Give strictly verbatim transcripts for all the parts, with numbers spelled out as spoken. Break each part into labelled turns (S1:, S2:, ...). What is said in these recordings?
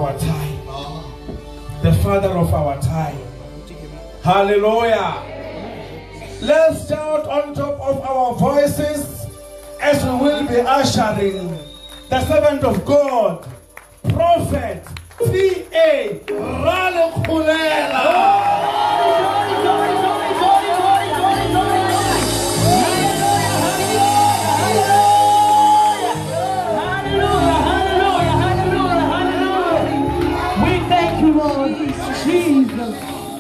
S1: Our time. The Father of our time. Hallelujah. Let's shout on top of our voices as we will be ushering the servant of God, Prophet T A Ralekhulela.
S2: Lord Jesus.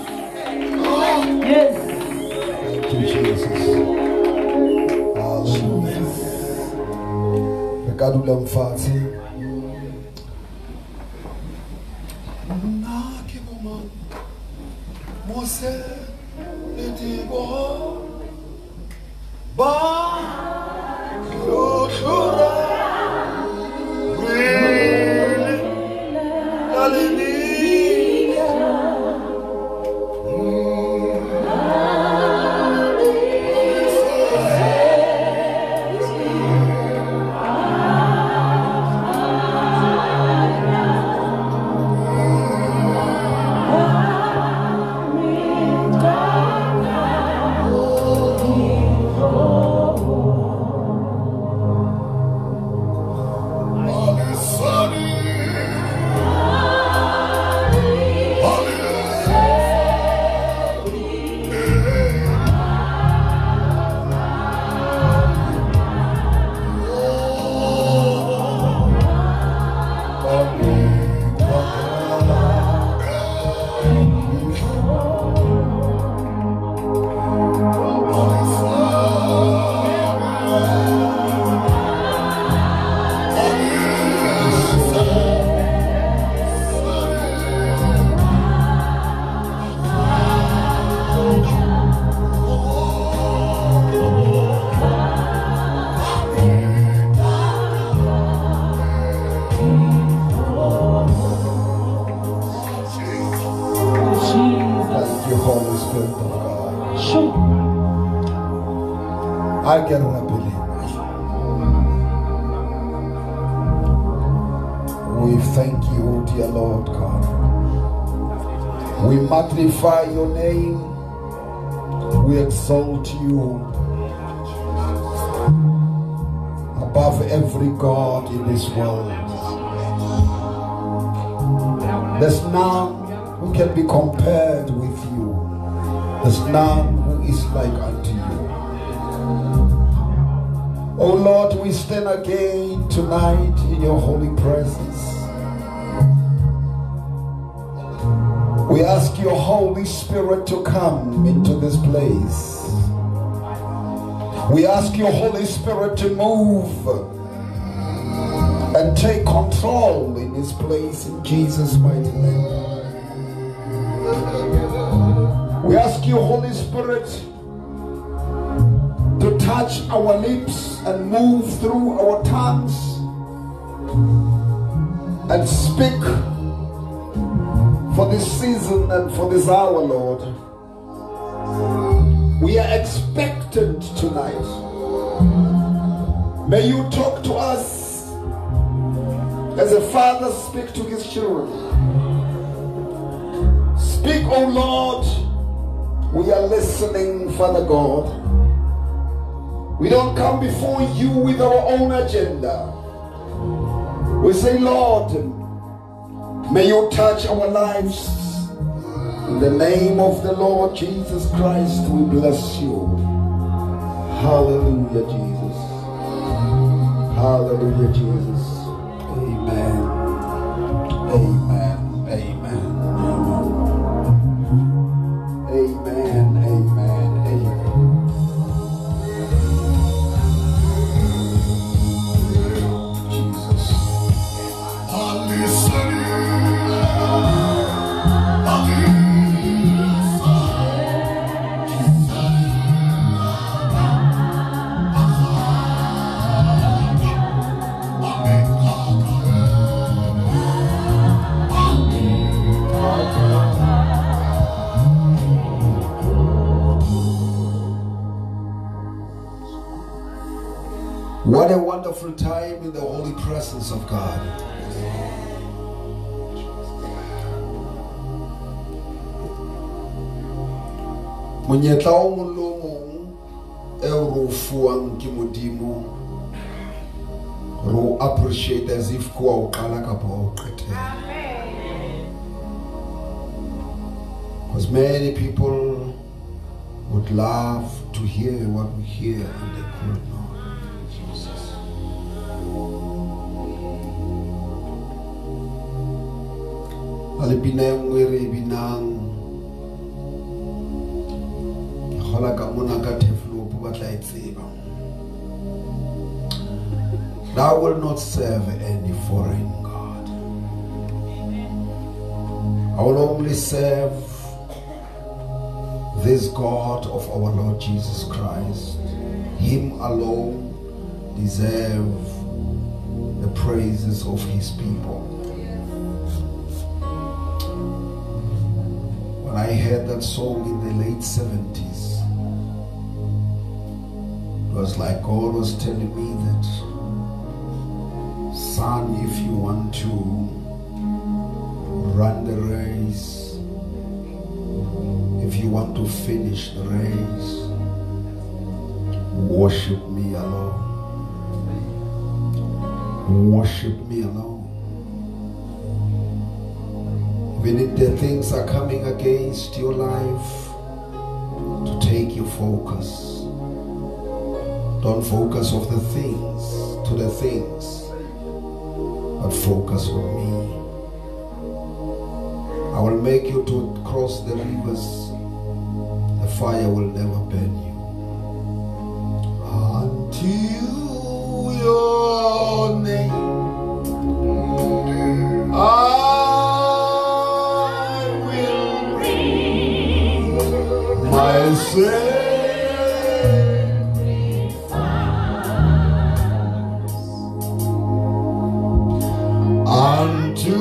S2: Yes.
S3: Thank you, Jesus. Hallelujah. Rekadula mfati. Nakibuma. Mose etibo. Ba. Yoshura. Really. Dalini. I cannot believe it. We thank you, dear Lord God. We magnify your name. We exalt you above every God in this world. There's none who can be compared with you. There's none who is like unto you. Oh Lord, we stand again tonight in your holy presence. We ask your Holy Spirit to come into this place. We ask your Holy Spirit to move and take control in this place in Jesus' mighty name. We ask you, Holy Spirit, to touch our lips and move through our tongues and speak for this season and for this hour, Lord. We are expectant tonight. May you talk to us as a father speaks to his children. Speak, oh Lord. We are listening, Father God. We don't come before you with our own agenda. We say, Lord, may you touch our lives. In the name of the Lord Jesus Christ, we bless you. Hallelujah, Jesus. Hallelujah, Jesus. Amen. Amen. Amen. Amen. Amen. Amen. Jesus. What a wonderful time in the holy presence of God. Monyetla o mong le o mong eo re o fuwang ke Modimo, re o appreciate as if ko wa o qala kapa wa o qetela. Because many people would love to hear what we hear and they could not. Jesus. Alipina yung wiri binang hola ka muna ka teflo po batla itseba. Thou will not serve any foreign God. I will only serve this God of our Lord Jesus Christ. Him alone deserves the praises of his people. When I heard that song in the late seventies, it was like God was telling me that, son, if you want to run the race, if you want to finish the race, worship me alone. Worship me alone. Even if the things are coming against your life, to take your focus. Don't focus on the things, to the things, but focus on me. I will make you to cross the rivers. The fire will never burn you. Until your name I will bring my sacrifice. Unto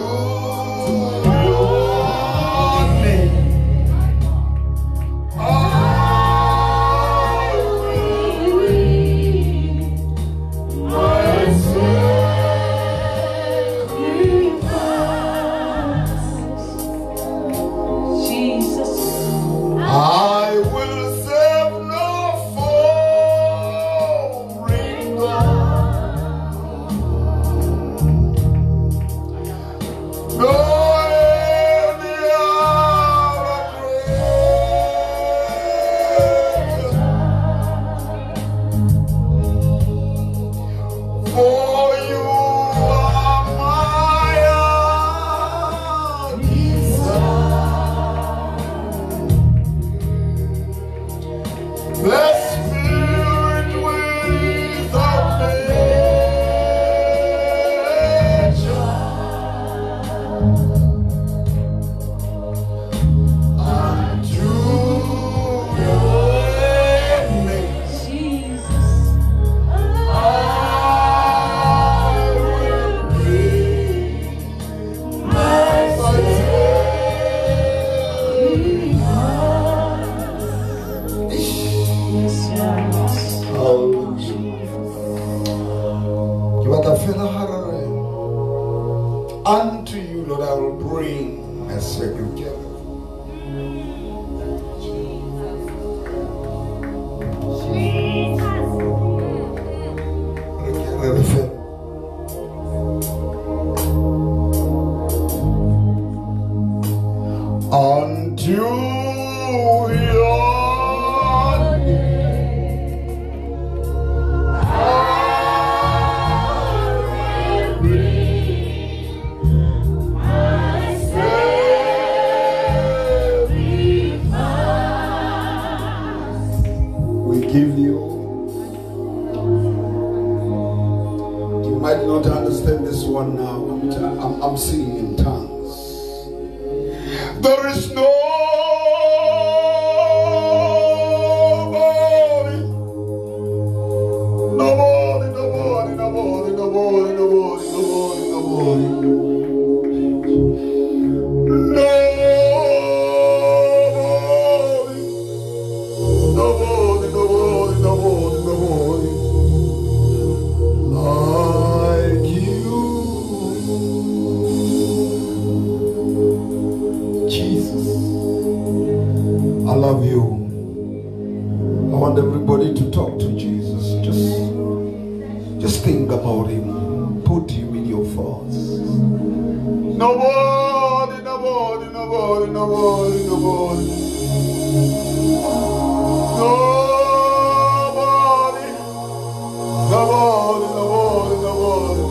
S3: unto you, Lord, I will bring a sacrifice. Unto your name I will bring my sacrifice. We give you. You might not understand this one now. I'm, I'm, I'm singing in tongues. There is nobody, nobody, nobody, nobody, nobody, nobody, nobody, nobody, nobody, nobody, nobody, like you. Jesus, I love you. somebody to talk to Jesus. Just, just think about him. Put him in your thoughts. Nobody, nobody, nobody, nobody, nobody. Nobody, nobody, nobody, nobody,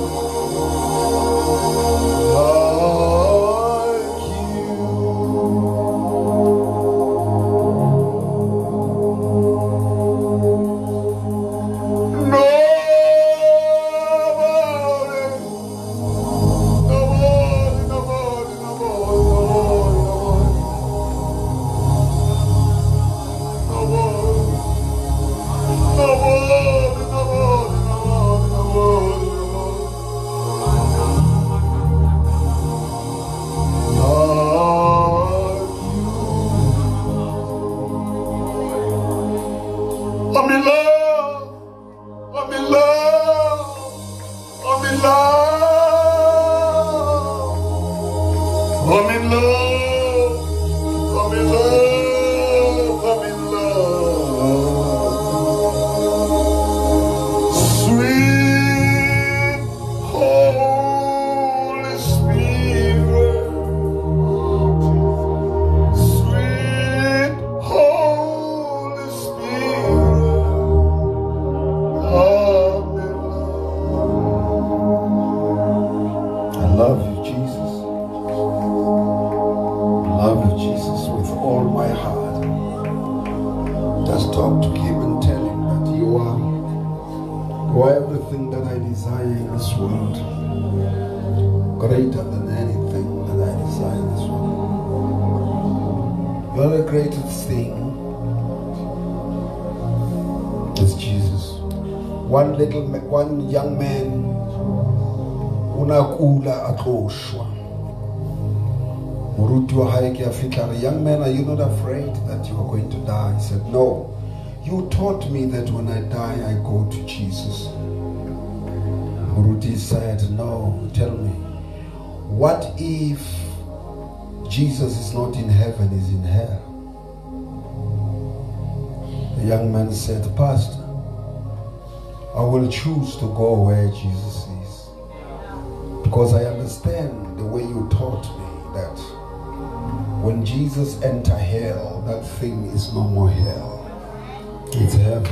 S3: one young man unakula atoshwa muruti wa haike afika. Young man, are you not afraid that you are going to die? He said, no, you taught me that when I die I go to Jesus. Muruti said, no, tell me, what if Jesus is not in heaven, he's in hell? The young man said, Pastor, I will choose to go where Jesus is, because I understand the way you taught me that when Jesus entered hell, that thing is no more hell, it's heaven.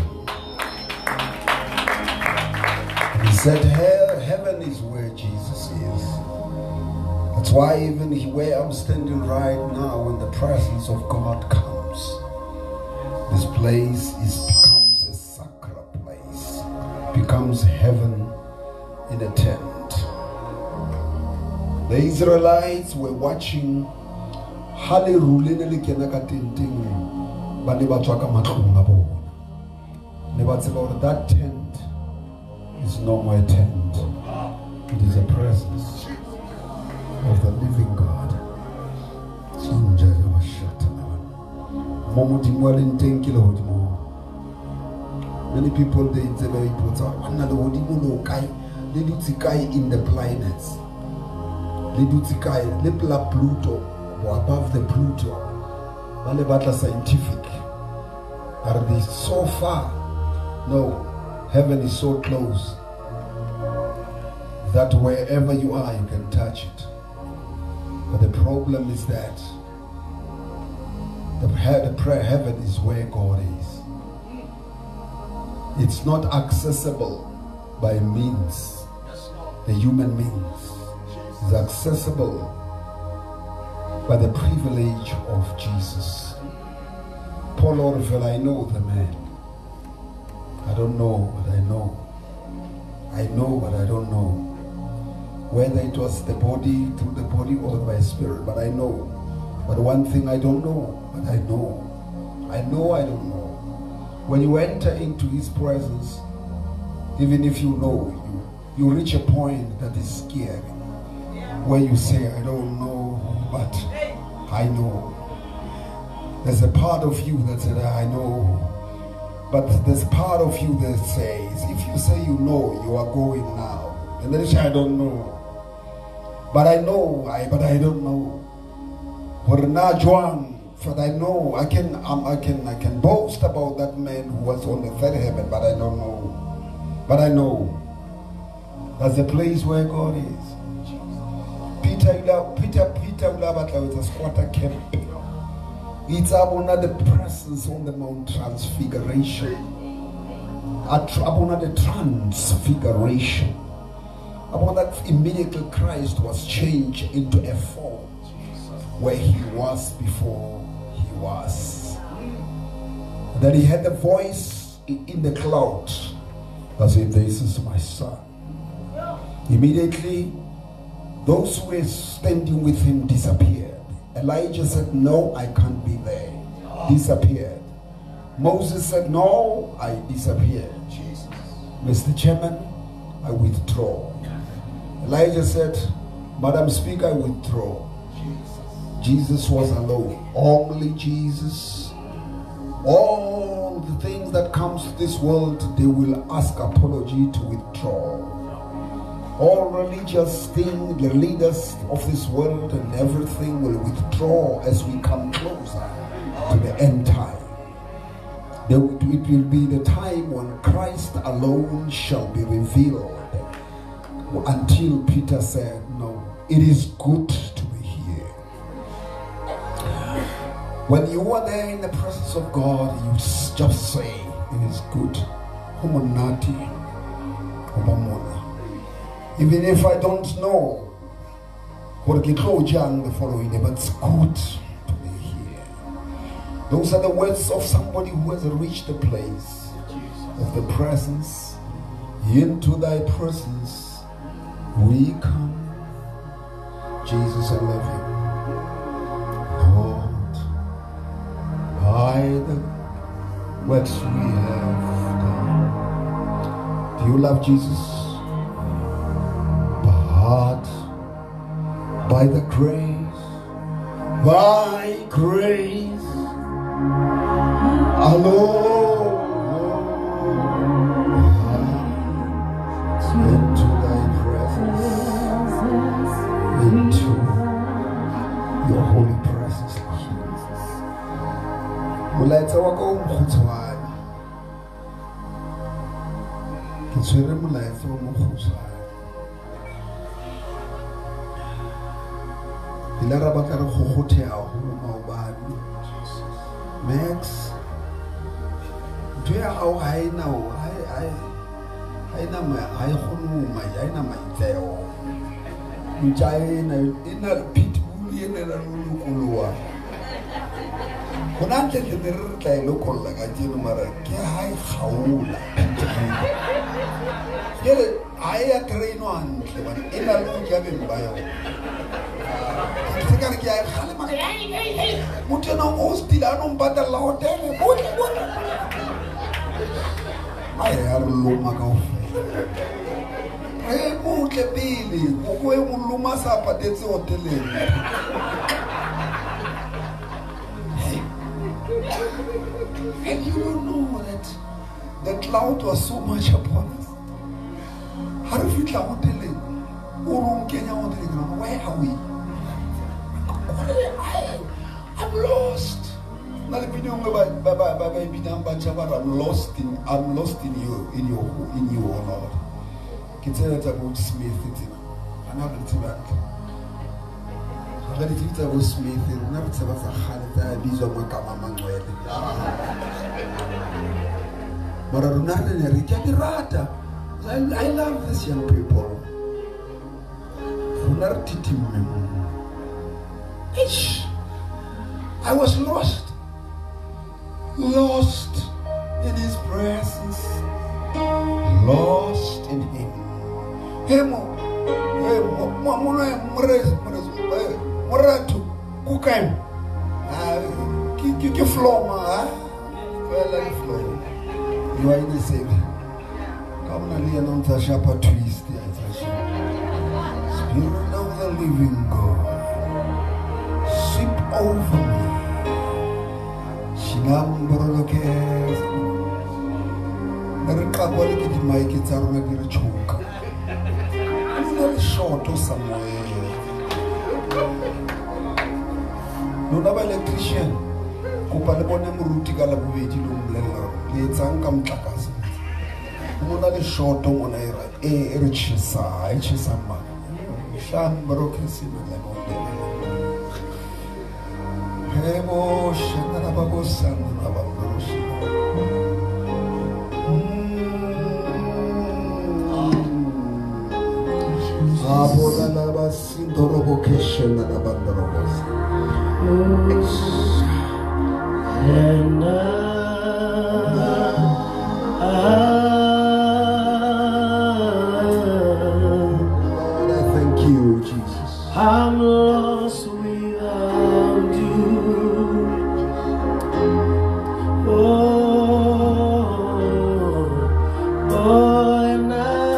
S3: And he said hell, heaven is where Jesus is. That's why even where I'm standing right now, when the presence of God comes, this place is becomes a sacred place, becomes heaven in a tent. The Israelites were watching hallelujah. That tent is no more a tent. It is a presence of the living God. Many people, they say very important. They do in the planets. They do Pluto or above the Pluto. They scientific. Are they so far? No, heaven is so close that wherever you are, you can touch it. But the problem is that the, the prayer heaven is where God is. It's not accessible by means, the human means. It's accessible by the privilege of Jesus. Paul Orville, I know the man. I don't know, but I know. I know, but I don't know. Whether it was the body, through the body, or by spirit, but I know. But one thing I don't know, but I know. I know I don't know. When you enter into his presence, even if you know, you, you reach a point that is scary. Where you say, I don't know, but I know. There's a part of you that said, I know. But there's part of you that says, if you say you know, you are going now. And then you say, I don't know. But I know, I but I don't know. Father, I know I can um, I can I can boast about that man who was on the third heaven, but I don't know. But I know that's the place where God is. Peter, Peter, Peter, Peter, a squatter camp. It's about the presence on the Mount Transfiguration. About the Transfiguration. About that immediately Christ was changed into a form where he was before he was. Then he had a voice in the cloud that said, "This is my son." Immediately, those who were standing with him disappeared. Elijah said, "No, I can't be there." Disappeared. Moses said, "No, I disappeared." Jesus. Mister Chairman, I withdraw. Elijah said, "Madam Speaker, I withdraw." Jesus. Jesus was alone. Only Jesus. All the things that comes to this world, they will ask apology to withdraw. All religious things, the leaders of this world and everything will withdraw as we come closer to the end time. It will be the time when Christ alone shall be revealed. Until Peter said, "No, it is good to be here." When you are there in the presence of God, you just say, "It is good." Even if I don't know what the following day, but it's good to be here. Those are the words of somebody who has reached the place of the presence. Into thy presence we come. Jesus, I love you. Lord, by the works we have done. Do you love Jesus? But by the grace, by grace alone, into thy presence, into your holy presence, Jesus. Mulaetsa wa ka o mokgutshwane. Ke tshwere molaetsa o mokgutshwane. Max, do you know I know I I I know my I know my I know my tail. Which I know in a pit in a lulukulua. When I take the little local like I did Mara, I haula. Here I a train one in a Lujabin bio. Mutena hostile non bada la hotel. I am Luma Coffee. I moved the baby. Who will Luma Sapa that's hotel? And you don't know that the cloud was so much upon us. How do you cloud telling? Where are we? I, I'm lost. I'm lost in I'm lost in you, in you, in you, oh Lord. Kitela about Smith, another Tibet. Already about Smith, never tell us a holiday, these are my Kamaman. But I don't know, I love these young people. I was lost, lost in his presence, lost in him. Hemo, Moratu, Kukan, Kiki Floma, you are in the same. Come on, Leon, Shapa twist. Spirit of the living God, sweep over me. Shinamborokes. Rekabole ke di mic tsa rona di re choka. No le short or somewhere. No na ba electrician. kopa le bone moruti ka la bobedi le mmolelela le etsang ka motlakase mo na le shoto mo na ira e re tshisa e tshisa ma sham broke sino le bonde hebo shana na babo sana na babo abola na basindoro bokeshena na bandoro
S4: and
S3: Lord, I thank you, Jesus.
S4: I'm lost without you. Oh, oh, and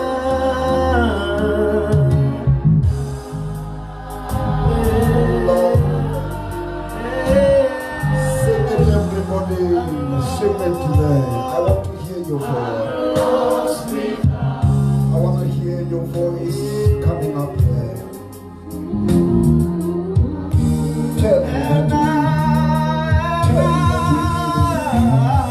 S3: Sing it today. I want to hear your voice. I want to hear your voice coming up there. Tell me what you need. Tell me what you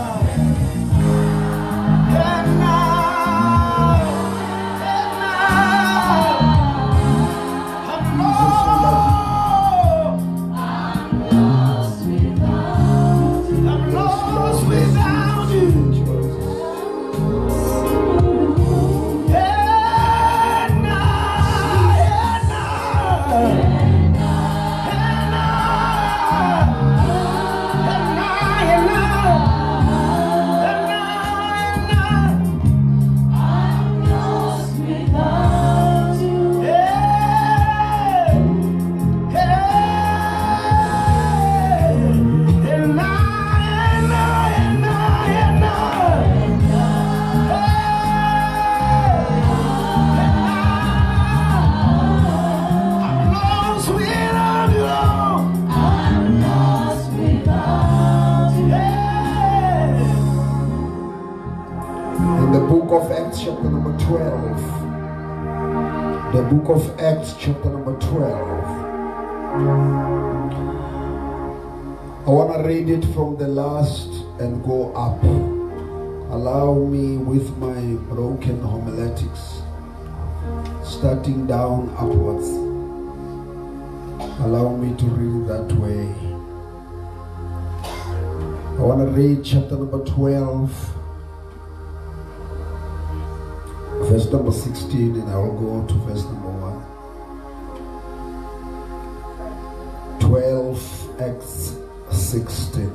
S3: chapter number twelve. The book of Acts chapter number twelve. I want to read it from the last and go up. Allow me with my broken homiletics, starting down upwards. Allow me to read it that way. I want to read chapter number twelve. Verse number sixteen, and I will go to verse number one. twelve, Acts sixteen.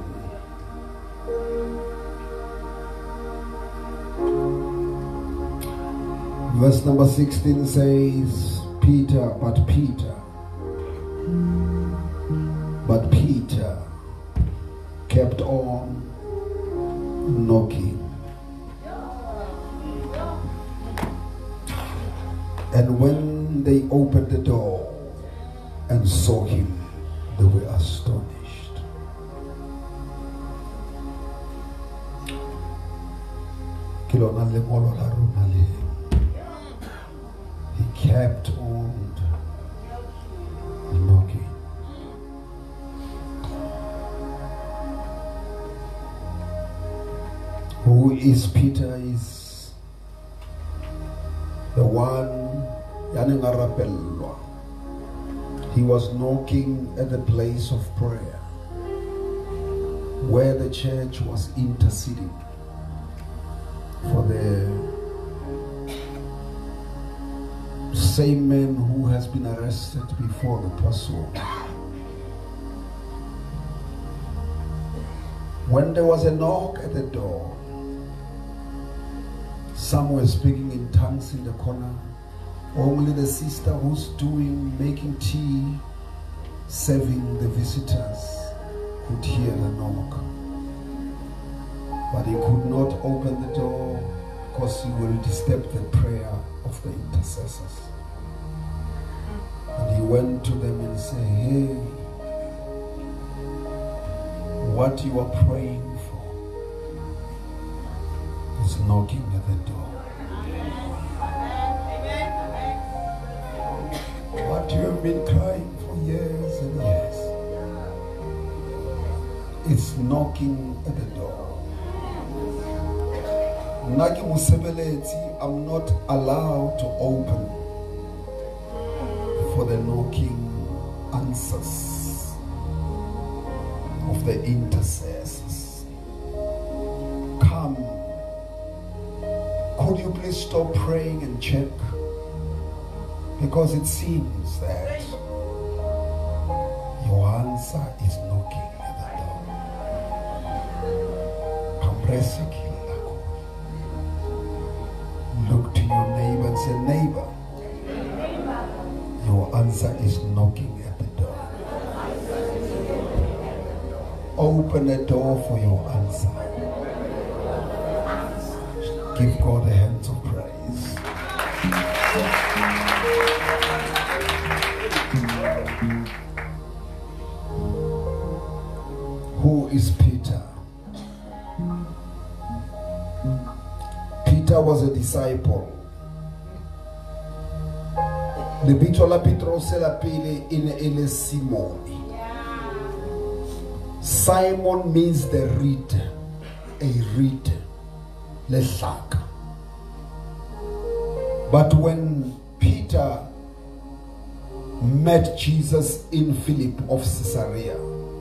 S3: Verse number sixteen says, Peter, but Peter, but Peter kept on knocking. And when they opened the door and saw him, they were astonished. He kept on knocking. Who is Peter? Is the one. He was knocking at the place of prayer where the church was interceding for the same man who has been arrested before the Passover. When there was a knock at the door, some were speaking in tongues in the corner. Only the sister who's doing, making tea, serving the visitors could hear the knock. But he could not open the door because he will disturb the prayer of the intercessors. And he went to them and said, hey, what you are praying for is knocking at the door. What you have been crying for years and years is knocking at the door. Naki Musebeletsi, I'm not allowed to open for the knocking answers of the intercessors. Come. Could you please stop praying and check? Because it seems that your answer is knocking at the door. Look to your neighbor and say, neighbor, your answer is knocking at the door. Open the door for your answer. Give God the hands of praise. Who is Peter? Peter was a disciple. Lebitso la Petros la pele ine ele Simon. Simon means the reed, a reed, lehlaka. But when Peter met Jesus in Philip of Caesarea,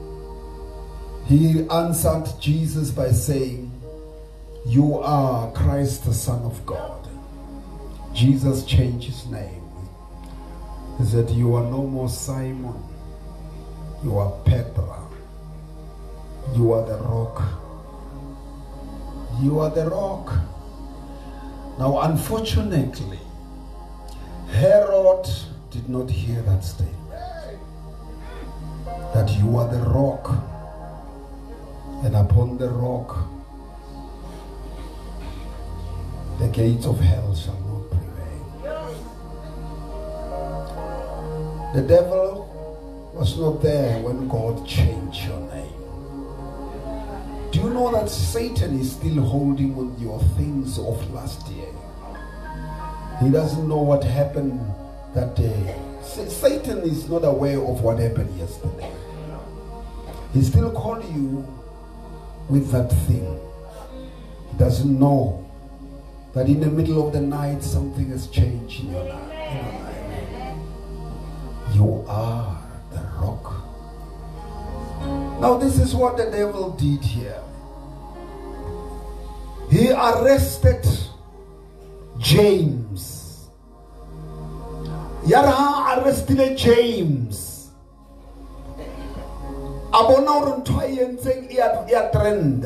S3: he answered Jesus by saying, you are Christ, the Son of God. Jesus changed his name. He said, you are no more Simon. You are Petra. You are the rock. You are the rock. Now, unfortunately, Herod did not hear that statement. That you are the rock. And upon the rock, the gates of hell shall not prevail. The devil was not there when God changed your name. Do you know that Satan is still holding on your things of last year? He doesn't know what happened that day. Satan is not aware of what happened yesterday. He still calls you with that thing. He doesn't know that in the middle of the night something has changed in your life. In your life. You are the rock. Now this is what the devil did here. He arrested James. Yaraha arrested James. Abona uruntoyen saying ia trend.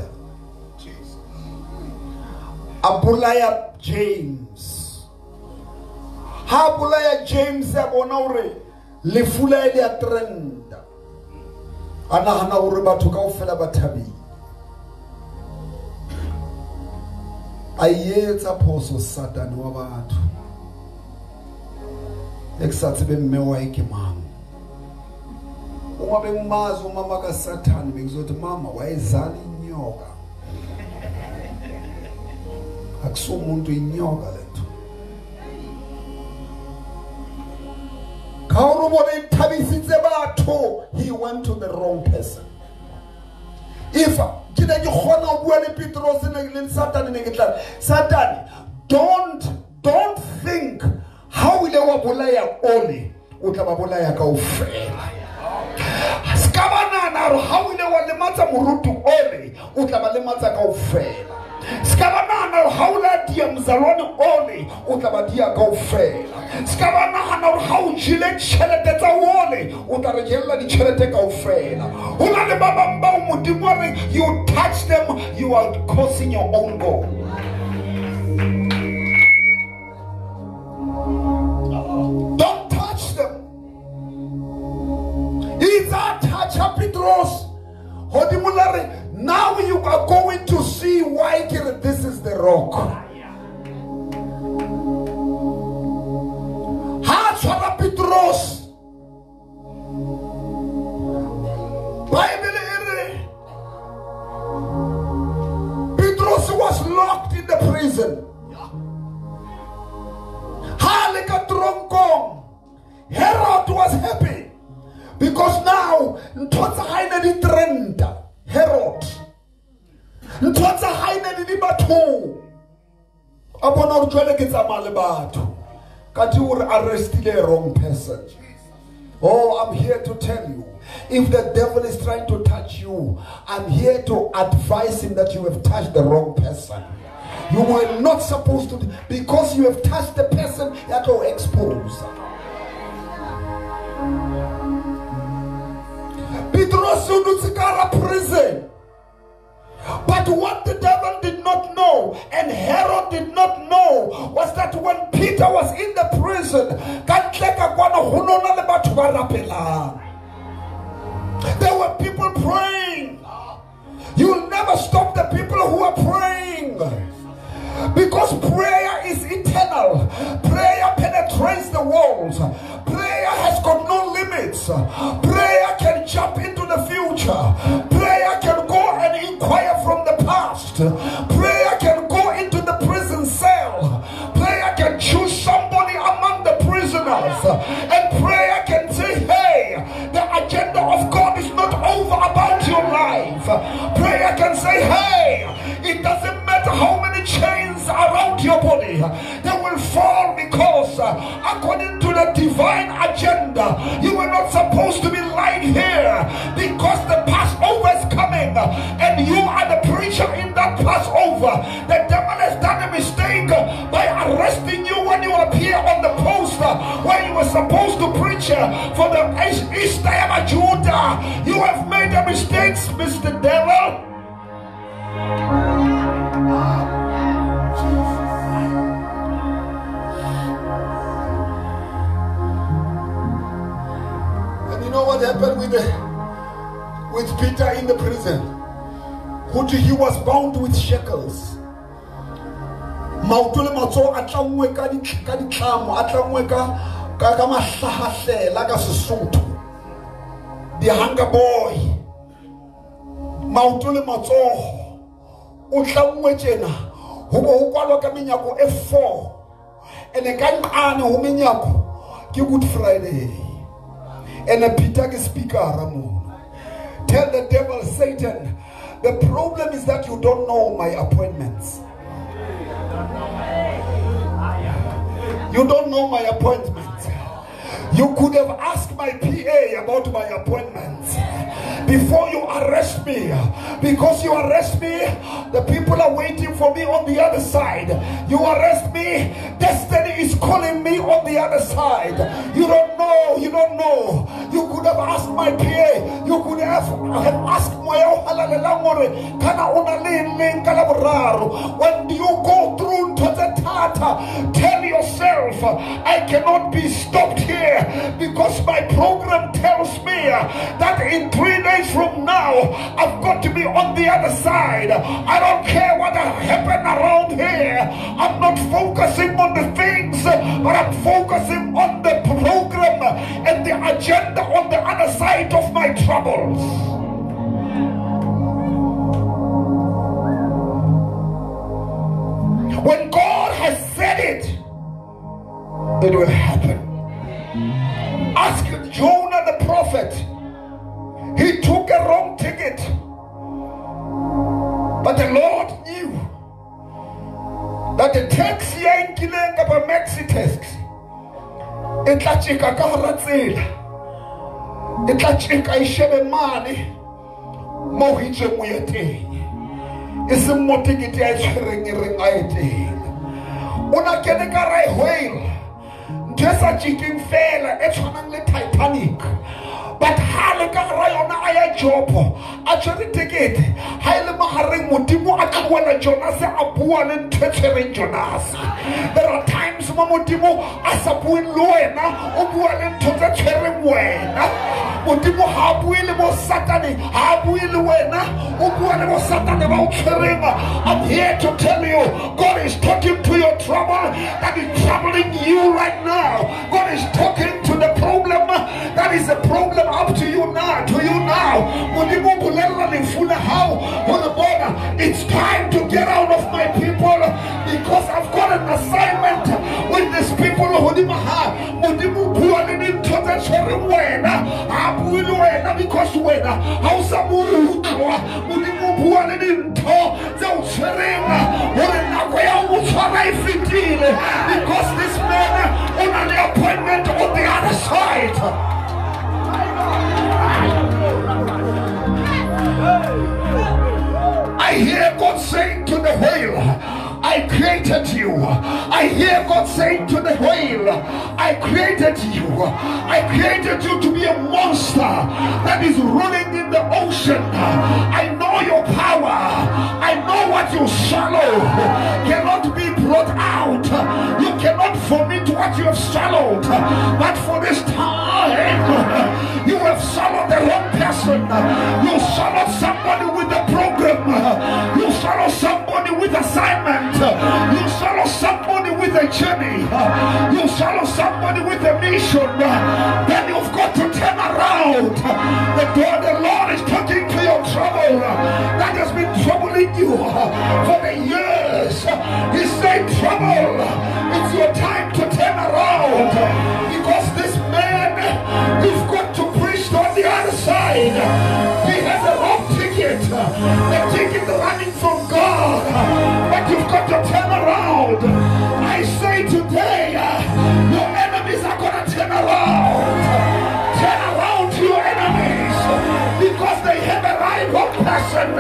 S3: Abulaya James. Ha abulaya James abona ure lefula ia trend. Ana hana ure batho kaofela bathabi. Ayetsa phoso Satan wa batho. Eksathi bemme wa ikemang. Uma bengimazi umama ka Satan bengizothi mama wayezala inyoka. Akusumuntu inyoka lethu. Kaurubone thabisitse batho, he went to the wrong person. If Satan, don't don't think how will you bolaya only utababolaya ka ufela. Skabanana how will you lematsa murutu only utabalemata ka ufela. Skabanana how la dia mzalwane only utabadia ka ufela. Skabanana how jile chelete tsa wole utarejela di chelete ka ufela. Una le baba mba umudimore, you touch them, you are causing your own goal. Don't touch them. Is that touch a Petros? Hodimulare. Now you are going to see why this is the rock. Hachara Petros. Bible Petros was locked in the prison. Herod was happy because now Herod sa haine le di batho a bona o tshwele ke tsamaya le batho ka di o re arrestile wrong person. Oh, I'm here to tell you, if the devil is trying to touch you, I'm here to advise him that you have touched the wrong person. You were not supposed to, because you have touched the person that will expose. Petros in prison. But what the devil did not know and Herod did not know was that when Peter was in the prison, there were people praying. You'll never stop the people who are praying, because prayer is eternal. Prayer penetrates the walls. Prayer has got no limits. Prayer can jump into the future. Prayer can go and inquire from the past. Prayer can go into the prison cell. Prayer can choose somebody among the prisoners. And prayer can say, hey, the agenda of God is not over about your life. Prayer can say, hey, it doesn't matter how many chains are around your body, they will fall, because uh, according to the divine agenda, you were not supposed to be lying here, because the Passover is coming and you are the preacher in that Passover. The devil has done a mistake by arresting you when you appear on the poster where you were supposed to preach for the Easter of Judah. You have made a mistake, Mister Devil. And you know what happened with the, with Peter in the prison? He was bound with shackles. Mautule matso atlangwe ka di ka di tlamo atlangwe ka ka ka mahlahahlela ka Sesotho. The hunger boy. Mautule matso o tlangwe tjena ho bo kwalwa ka menyako e four ene ka nqane ho menyako ke Good Friday ene Peter ke speaker mo. Tell the devil, Satan, the problem is that you don't know my appointments. You don't know my appointments. You could have asked my P A about my appointments before you arrest me, because you arrest me, the people are waiting for me on the other side. You arrest me, destiny is calling me on the other side. You don't know, you don't know. You could have asked my P A, you could have, have asked my when you go through to the Tata, tell yourself, I cannot be stopped here, because my program tells me that in three days from now I've got to be on the other side. I don't care what happened around here. I'm not focusing on the things, but I'm focusing on the program and the agenda on the other side of my troubles. When God has said it, it will happen. Ask Jonah the prophet. He took a wrong ticket, but the Lord knew that the taxi yankileng kapa maxi taxi e tla tjeka ka hara tsela, e tla tjeka e shebe mane mo hitse mo ya teng, e se mo ticket ya tshwereng e reng a e teng. Ona kene ka ra whale ntesa tjiking fela e tshwanang le Titanic, but hale ka ra yona aya jopo a tshwere ticket ha ile mahareng modimo a tloela Jonas a bua le ntshwereng Jonas. There are times mo modimo a sa bue le wena o bua le ntho tse tshwereng wena. Modimo ha bue le mo Satane, ha bue le wena o bua le mo Satane ba o tshwereng. I'm here to tell you, God is talking to your trouble that is troubling you right now. God is talking to the problem that is a problem up to you now, to you now. It's time to get out of my people, because I've got an assignment with these people. a tshwere wena a bue le wena because wena ha o sa mo utlwa modimo o bua le dintho tse o tshwereng gore nako ya o tshwara e fetile because this man on an appointment on the other side. I hear God saying to the whale, I created you. I hear God saying to the whale, I created you. I created you to be a monster that is rolling in the ocean. I know your power. I know what you swallow cannot be brought out. You cannot vomit what you have swallowed. But for this time, you have swallowed the wrong person. You swallowed somebody with the program. You swallowed somebody with assignment. You swallow somebody with a journey. You swallow somebody with a mission. Then you've got to turn around. The God, the Lord is talking to your trouble that has been troubling you for the years. He's saying, trouble, it's your time to turn around. Because this man, you've got to preach on the other side. He has a wrong ticket. The ticket running from God. But you've got to turn around. I say today, uh, your enemies are going to turn around. Turn around to your enemies because they have a right wrong person.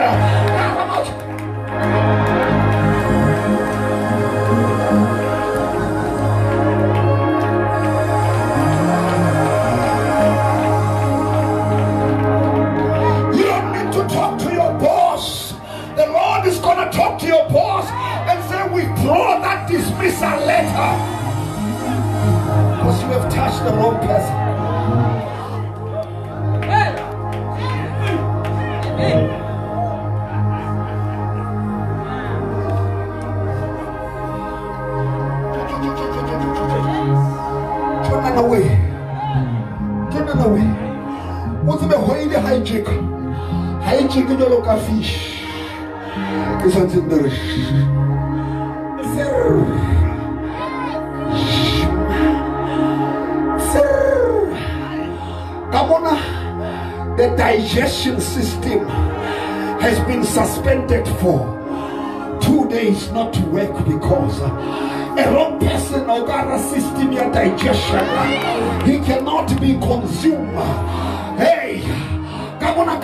S3: You don't need to talk to your boss. The Lord is going to talk to your boss and say, withdraw that dismissal letter because you have touched the wrong person. Turn away. Turn away. What's the way the hijack? Hijack the local fish. It's something there. Sir. Sir. Come on. The digestion system has been suspended for two days not to work because a wrong person or got a system your digestion. He cannot be consumed. Hey, come on,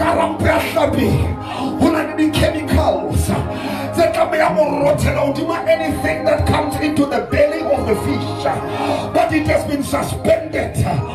S3: the chemicals that anything that comes into the belly of the fish, but it has been suspended.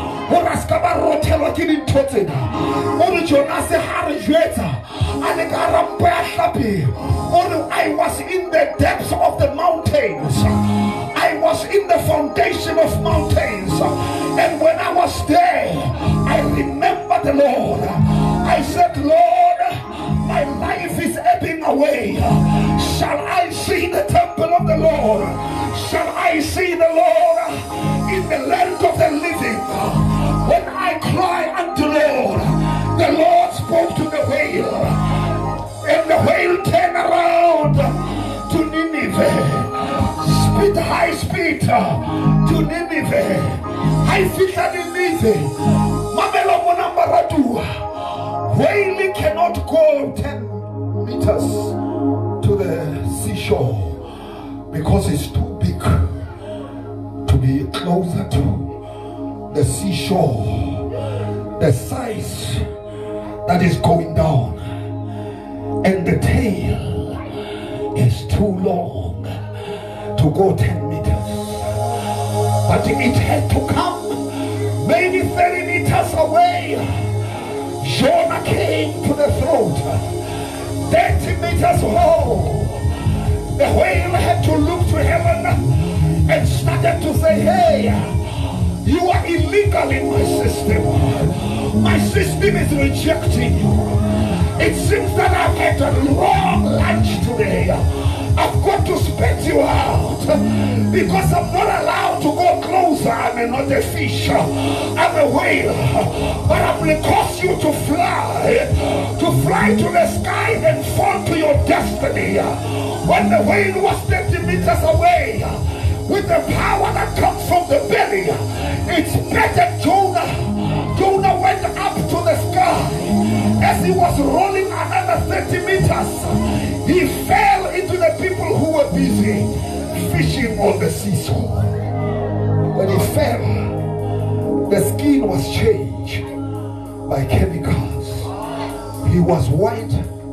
S3: I was in the depths of the mountains. I was in the foundation of mountains, and when I was there, I remember the Lord. I said, Lord, my life is ebbing away. Shall I see the temple of the Lord? Shall I see the Lord in the land of the living? When I cry unto Lord, the Lord spoke to the whale, and the whale turned around to Nineveh. Speed, high speed to Nineveh. High speed to Nineveh. Mamelo Monambaradu. Whale cannot go ten meters to the seashore because it's too big to be closer to the seashore. The size that is going down, and the tail is too long to go ten meters. But it had to come maybe thirty meters away. Jonah came to the throat, thirty meters low. The whale had to look to heaven and started to say, hey, you are illegal in my system. My system is rejecting you. It seems that I've had a long lunch today. I've got to spit you out because I'm not allowed to go closer. I'm not a fish. I'm a whale. But I'm going to cause you to fly, to fly to the sky and fall to your destiny. When the whale was thirty meters away, with the power that comes from the belly, it's better, Jonah, us. He fell into the people who were busy fishing on the seashore. When he fell, the skin was changed by chemicals. He was white,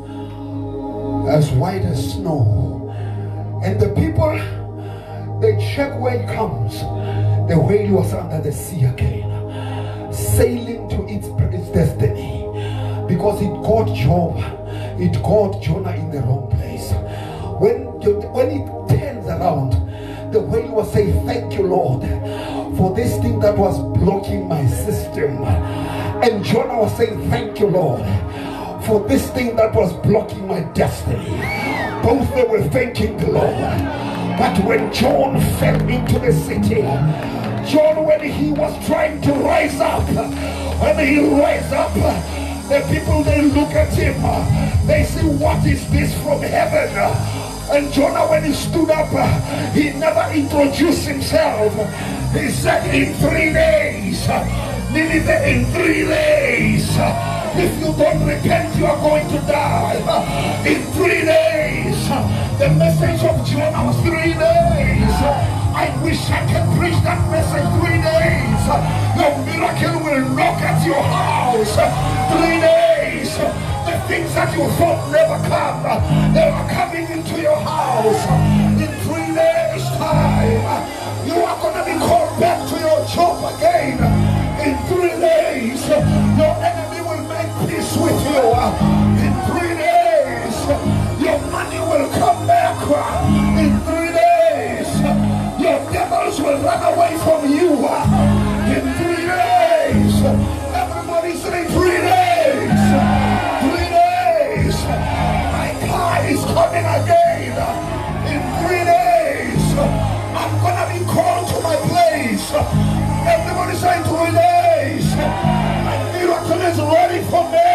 S3: as white as snow. And the people, they check where he comes. The whale was under the sea again, sailing to its, its destiny. Because it caught Job, it caught Jonah in the wrong place. When, when it turns around, the whale was saying, thank you, Lord, for this thing that was blocking my system. And Jonah was saying, thank you, Lord, for this thing that was blocking my destiny. Both they were thanking the Lord. But when John fell into the city, John, when he was trying to rise up, when he rise up, the people, they look at him, they say, what is this from heaven? And Jonah, when he stood up, he never introduced himself. He said, in three days, Nineveh, in three days, if you don't repent, you are going to die. In three days, the message of Jonah was three days. I wish I can preach that message three days. Your miracle will knock at your house. Three days. The things that you thought never come, they are coming into your house. In three days time, you are going to be called back to your job again. In three days, your enemy will make peace with you. In three days, your money will come back. In three days, your devils will run away from you. In three days, everybody say three days. Three days, my car is coming again. In three days, I'm gonna be called to my place. Everybody say three days. My miracle is ready for me.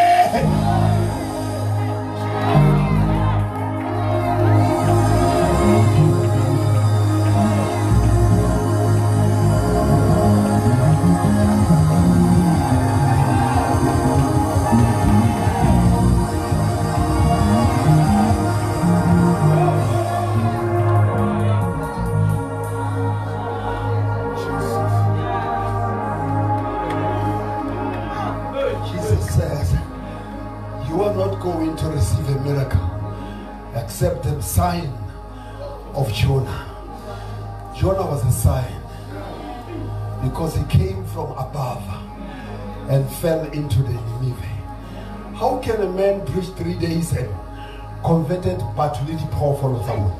S3: Going to receive a miracle except the sign of Jonah. Jonah was a sign because he came from above and fell into the Nineveh. How can a man preach three days and converted but really powerful of someone?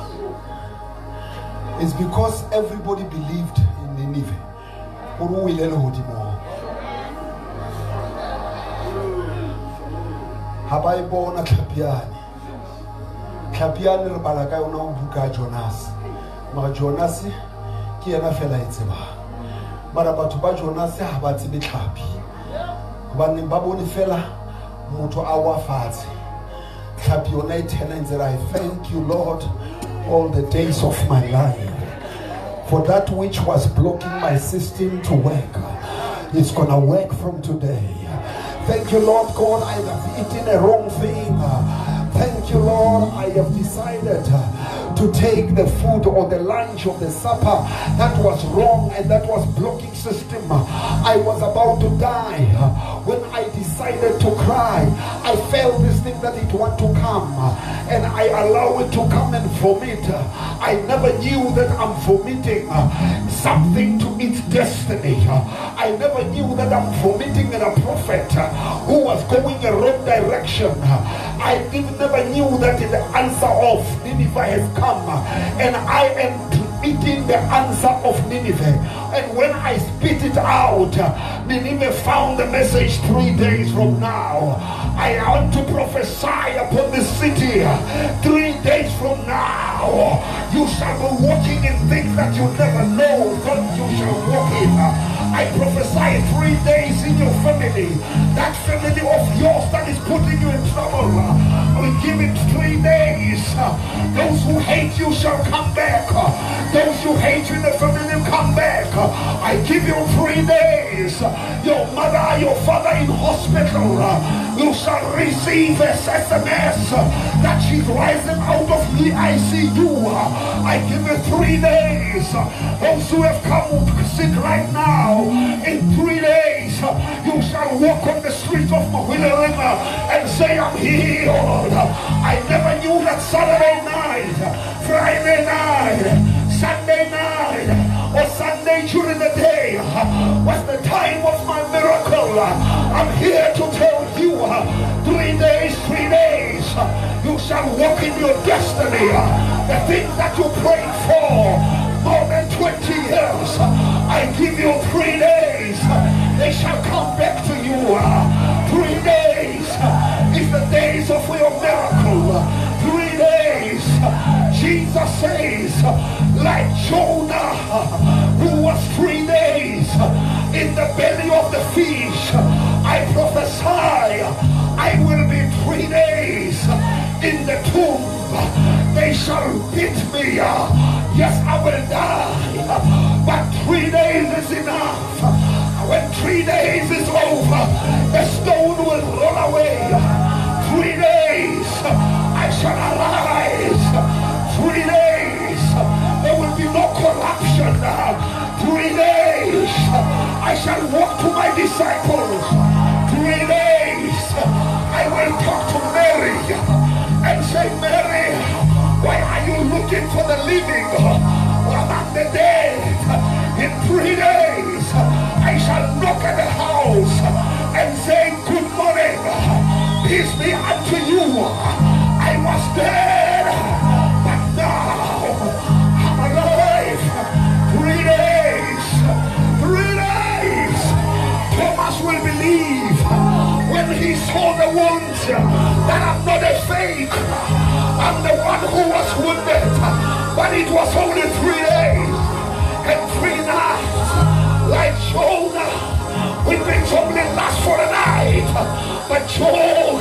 S3: It's because everybody believed in Nineveh. Habaibona Klapiani. Klapiani Rebalaka ona buka Jonas. Ma Jonas ki ena fela itseba. Mara batho ba Jonas ha ba tsebe tlhapi. Ba ne ba bone fela motho a wa fatshe. Tlhapi yona ithena ntsela. I thank you, Lord, all the days of my life for that which was blocking my system to work. It's gonna work from today. Thank you, Lord God, I have eaten a wrong thing. Thank you, Lord, I have decided to take the food or the lunch or the supper that was wrong and that was blocking system. I was about to die. When I decided to cry, I felt this thing that it want to come and I allow it to come and vomit. I never knew that I'm vomiting something to its destiny. I never knew that I'm vomiting in a prophet who was going a wrong direction. I didn't never knew that the answer of Nineveh has come and I am eating the answer of Nineveh. And when I spit it out, Nineveh found the message three days from now. I want to prophesy upon the city. Three days from now, you shall be walking in things that you never know that you shall walk in. I prophesy three days in your family. That family of yours that is putting you in trouble, we give it three days. Those who hate you shall come back. Those who hate you in the family come back. I give you three days. Your mother, your father in hospital, you shall shall receive a S M S that she's rising out of the I C U. I give you three days. Those who have come sick right now, in three days, you shall walk on the streets of Mawilling and say, I'm healed. I never knew that Saturday night, Friday night, Sunday night, or Sunday during the day was the time of my miracle. I'm here to tell you, three days, three days, you shall walk in your destiny. The things that you prayed for more than twenty years, I give you three days. They shall come back to you. Three days is the days of your miracle. Three days. Jesus says, like Jonah, who was three days in the belly of the fish, I prophesy, I will be three days in the tomb. They shall beat me. Yes, I will die, but three days is enough. When three days is over, the stone will roll away. Three days, I shall arise. Three days, there will be no corruption. Three days, I shall walk to my disciples. Three days, I will talk to Mary and say, Mary, why are you looking for the living among the dead? In three days, I shall knock at the house and say, good morning, peace be unto you. I was dead, but now I'm alive. Three days, three days. Thomas will believe when he saw the wounds that I'm not a fake. I'm the one who was wounded, but it was only three days and three nights. Like Jonah, we things only last for a night, but joy,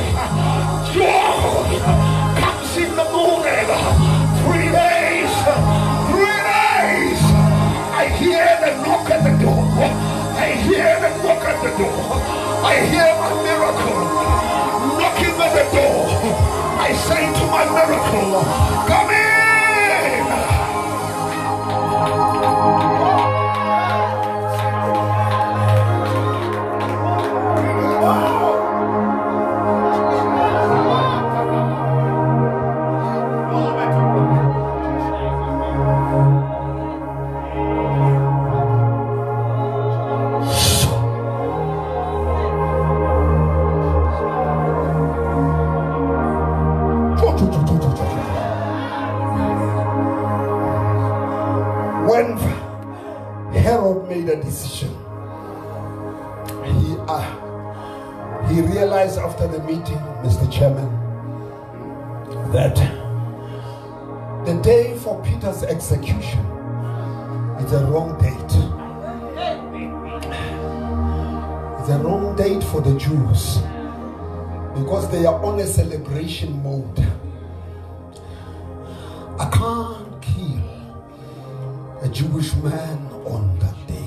S3: joy comes in the morning. Three days, three days. I hear the knock at the door. I hear the knock at the door. I hear my miracle knocking at the door. I say to my miracle, come in. When Herod made a decision, he uh, he realized after the meeting, Mister Chairman, that the day for Peter's execution is a wrong date. It's a wrong date for the Jews because they are on a celebration mode. I can't kill a Jewish man on that day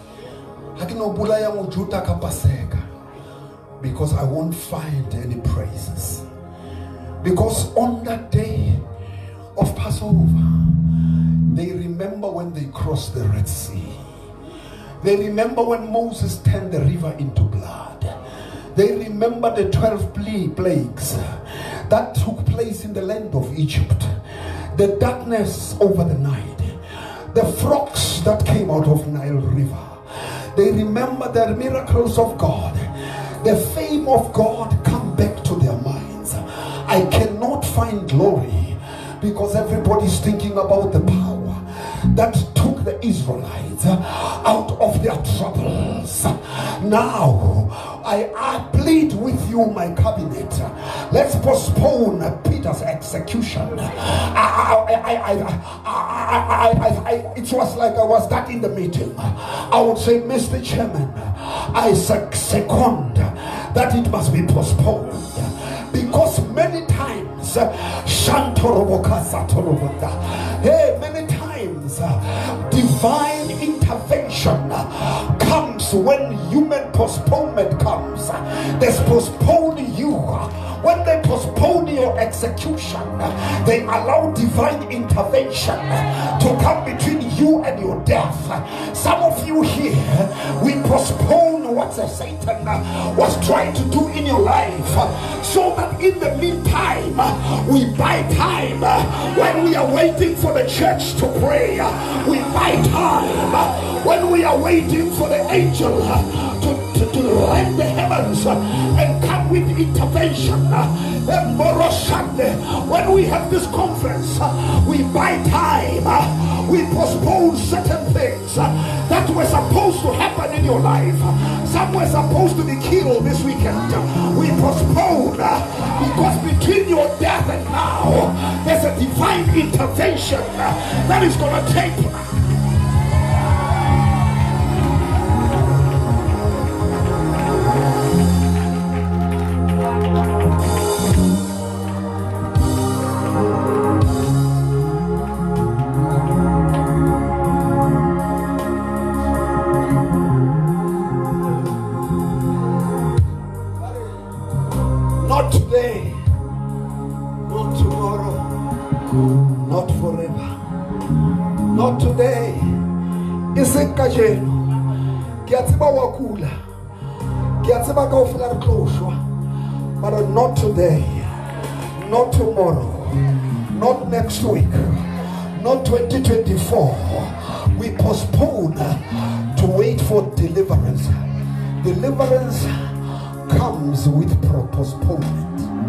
S3: because I won't find any praises. Because on that day of Passover, they remember when they crossed the Red Sea. They remember when Moses turned the river into blood. They remember the twelve plagues that took place in the land of Egypt. The darkness over the night, the frogs that came out of Nile River. They remember the miracles of God. The fame of God come back to their minds. I cannot find glory because everybody's thinking about the power that took the Israelites out of their troubles. Now I, I plead with you, my cabinet, let's postpone Peter's execution. I, I, I, I, I, I, it was like I was that in the meeting. I would say, Mister Chairman, I second that it must be postponed, because many times hey, many times divine intervention comes when human postponement comes. There's postpone you postpone your execution. They allow divine intervention to come between you and your death. Some of you here, we postpone what Satan was trying to do in your life, so that in the meantime we buy time. When we are waiting for the church to pray, we buy time. When we are waiting for the angel to, to, to rend the heavens and come with intervention, when we have this conference, we buy time. We postpone certain things that were supposed to happen in your life. Some were supposed to be killed this weekend. We postpone because between your death and now, there's a divine intervention that is going to take place. Not today, not tomorrow, not forever, not today. Isekajeno, kiatiba wakula, kiatiba kaufila rikloshwa, but not today, not tomorrow, not next week, not twenty twenty-four. We postpone to wait for deliverance. Deliverance comes with postponement.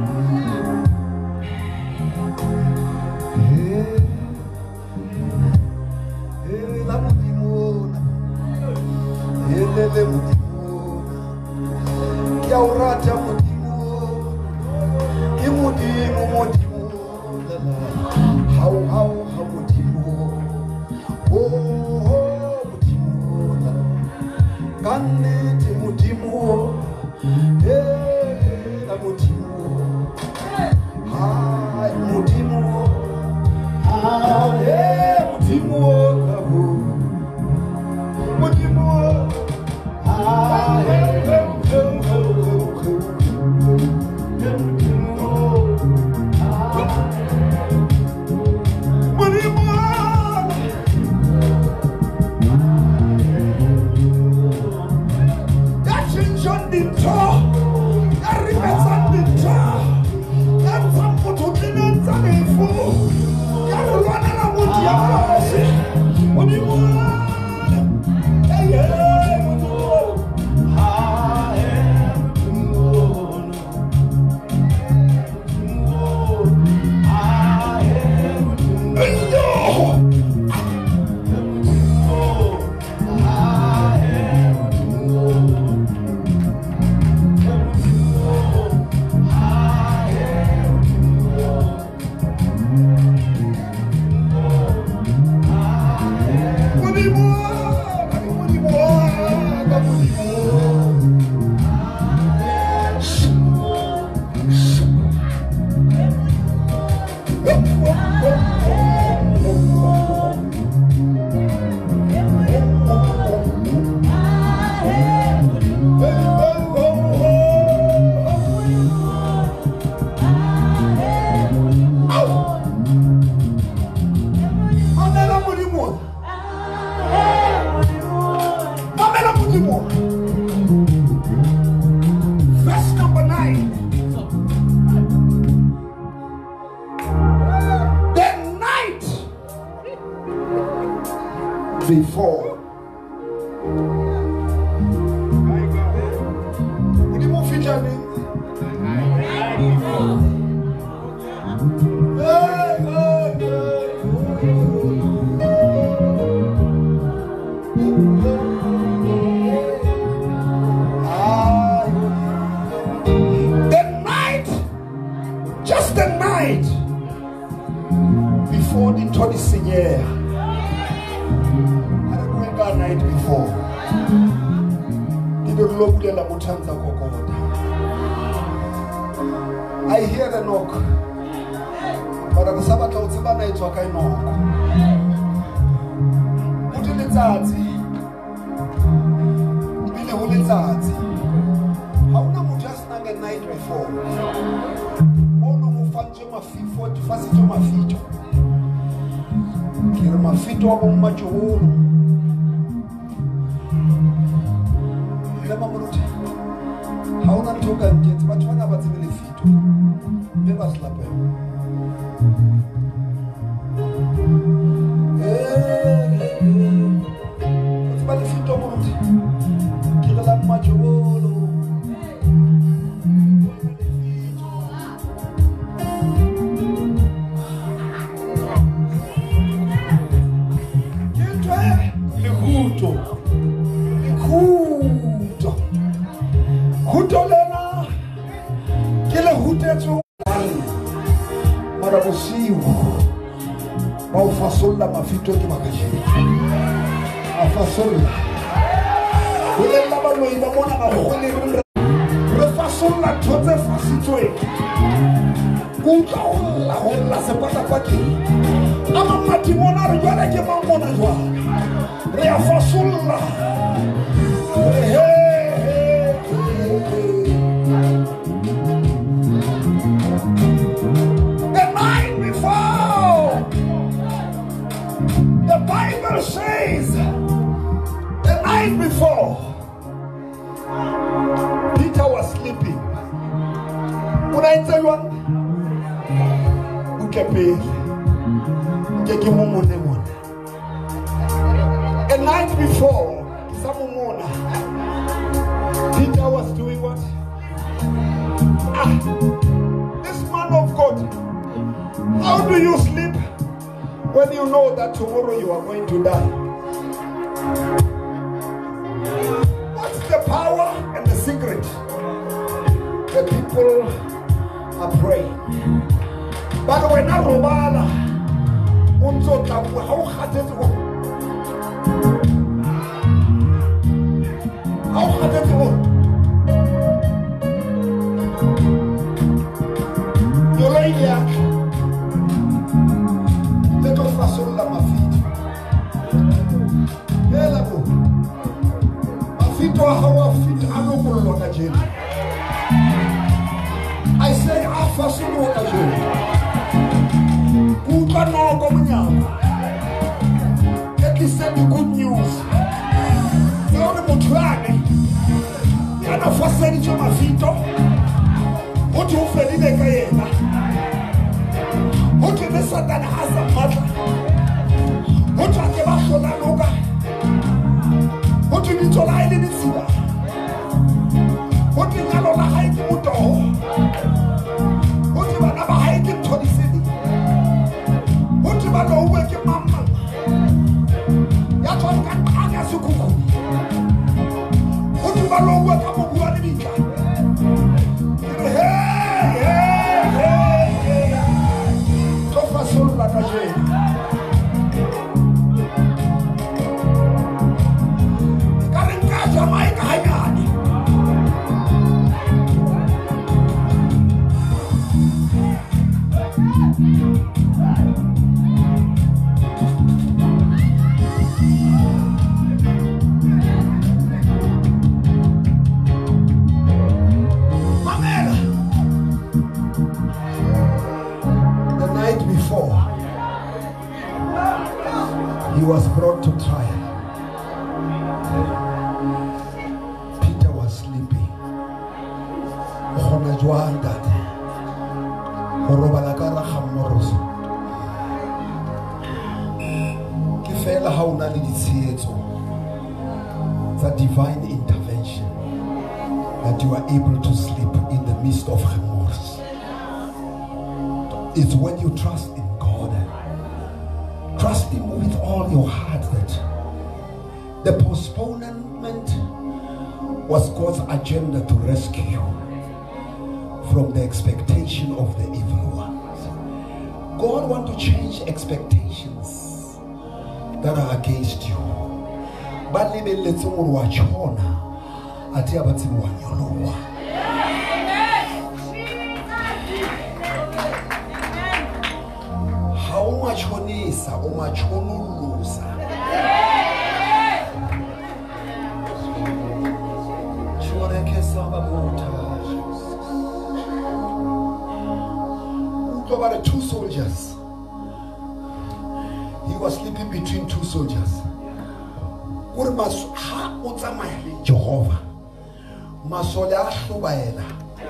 S3: How how how would you? Oh, Ganete mutimu, eh, mutimu, ah, mutimu, ah, eh, mutimu, mutimu, ah, eh, verse number nine. The night before. What do you want feature me? The night before the twenty year, I don't know that night before. I hear the knock, but I'm Sabbath out the night to I knock. Put in the tati, be the holy tati. How come just not the night before? mafifo tu fasi tu mafito kira mafito abo majuhuru lema muruti hauna toka ngeti watu wana batibele fito beba slape eh batibele fito muruti kira la majuhuru Fasola mafito ke makaje afasola wele laba lo iba mona ga gole re fasola totse fasitwe kuka hola hola se pata pati ama mati mona re jwala ke mona jwa re afasola says the night before Peter was sleeping. When I tell you, a night before, Peter was doing what? Ah, this man of God, how do you sleep when you know that tomorrow you are going to die? What's the power and the secret? The people are praying. But when I robala, unso tabu, how hard is it? How hard is it? You're right here. Fasola mafito ela bo mafito hawa fito anokulo na jeni I say afasola na jeni kuka no komunyama let me send you good news yone mutrane yana faseni cho mafito otu ufelile kayena otu mesatana hasa mata otu akeba shola noga otu bitola haili nisida otu nyalola haiki muto otu banaba haiki mtonisidi otu bano uweke mama yato akanga sukuku otu bano uweke mbuwa nibika hey hey hey hey tofa solo la kaje Jamaica hayani Mamela the night before he was brought to trial. The divine intervention that you are able to sleep in the midst of remorse. It's when you trust in God, trust Him with all your heart, that the postponement was God's agenda to rescue you from the expectation of the evil ones. God wants to change expectations that are against you. But let's watch honor at Yabatim Wanyolowa. How much honesa, how much honulusa. About two soldiers. He was sleeping between two soldiers. Jehovah. Masola Shubaela.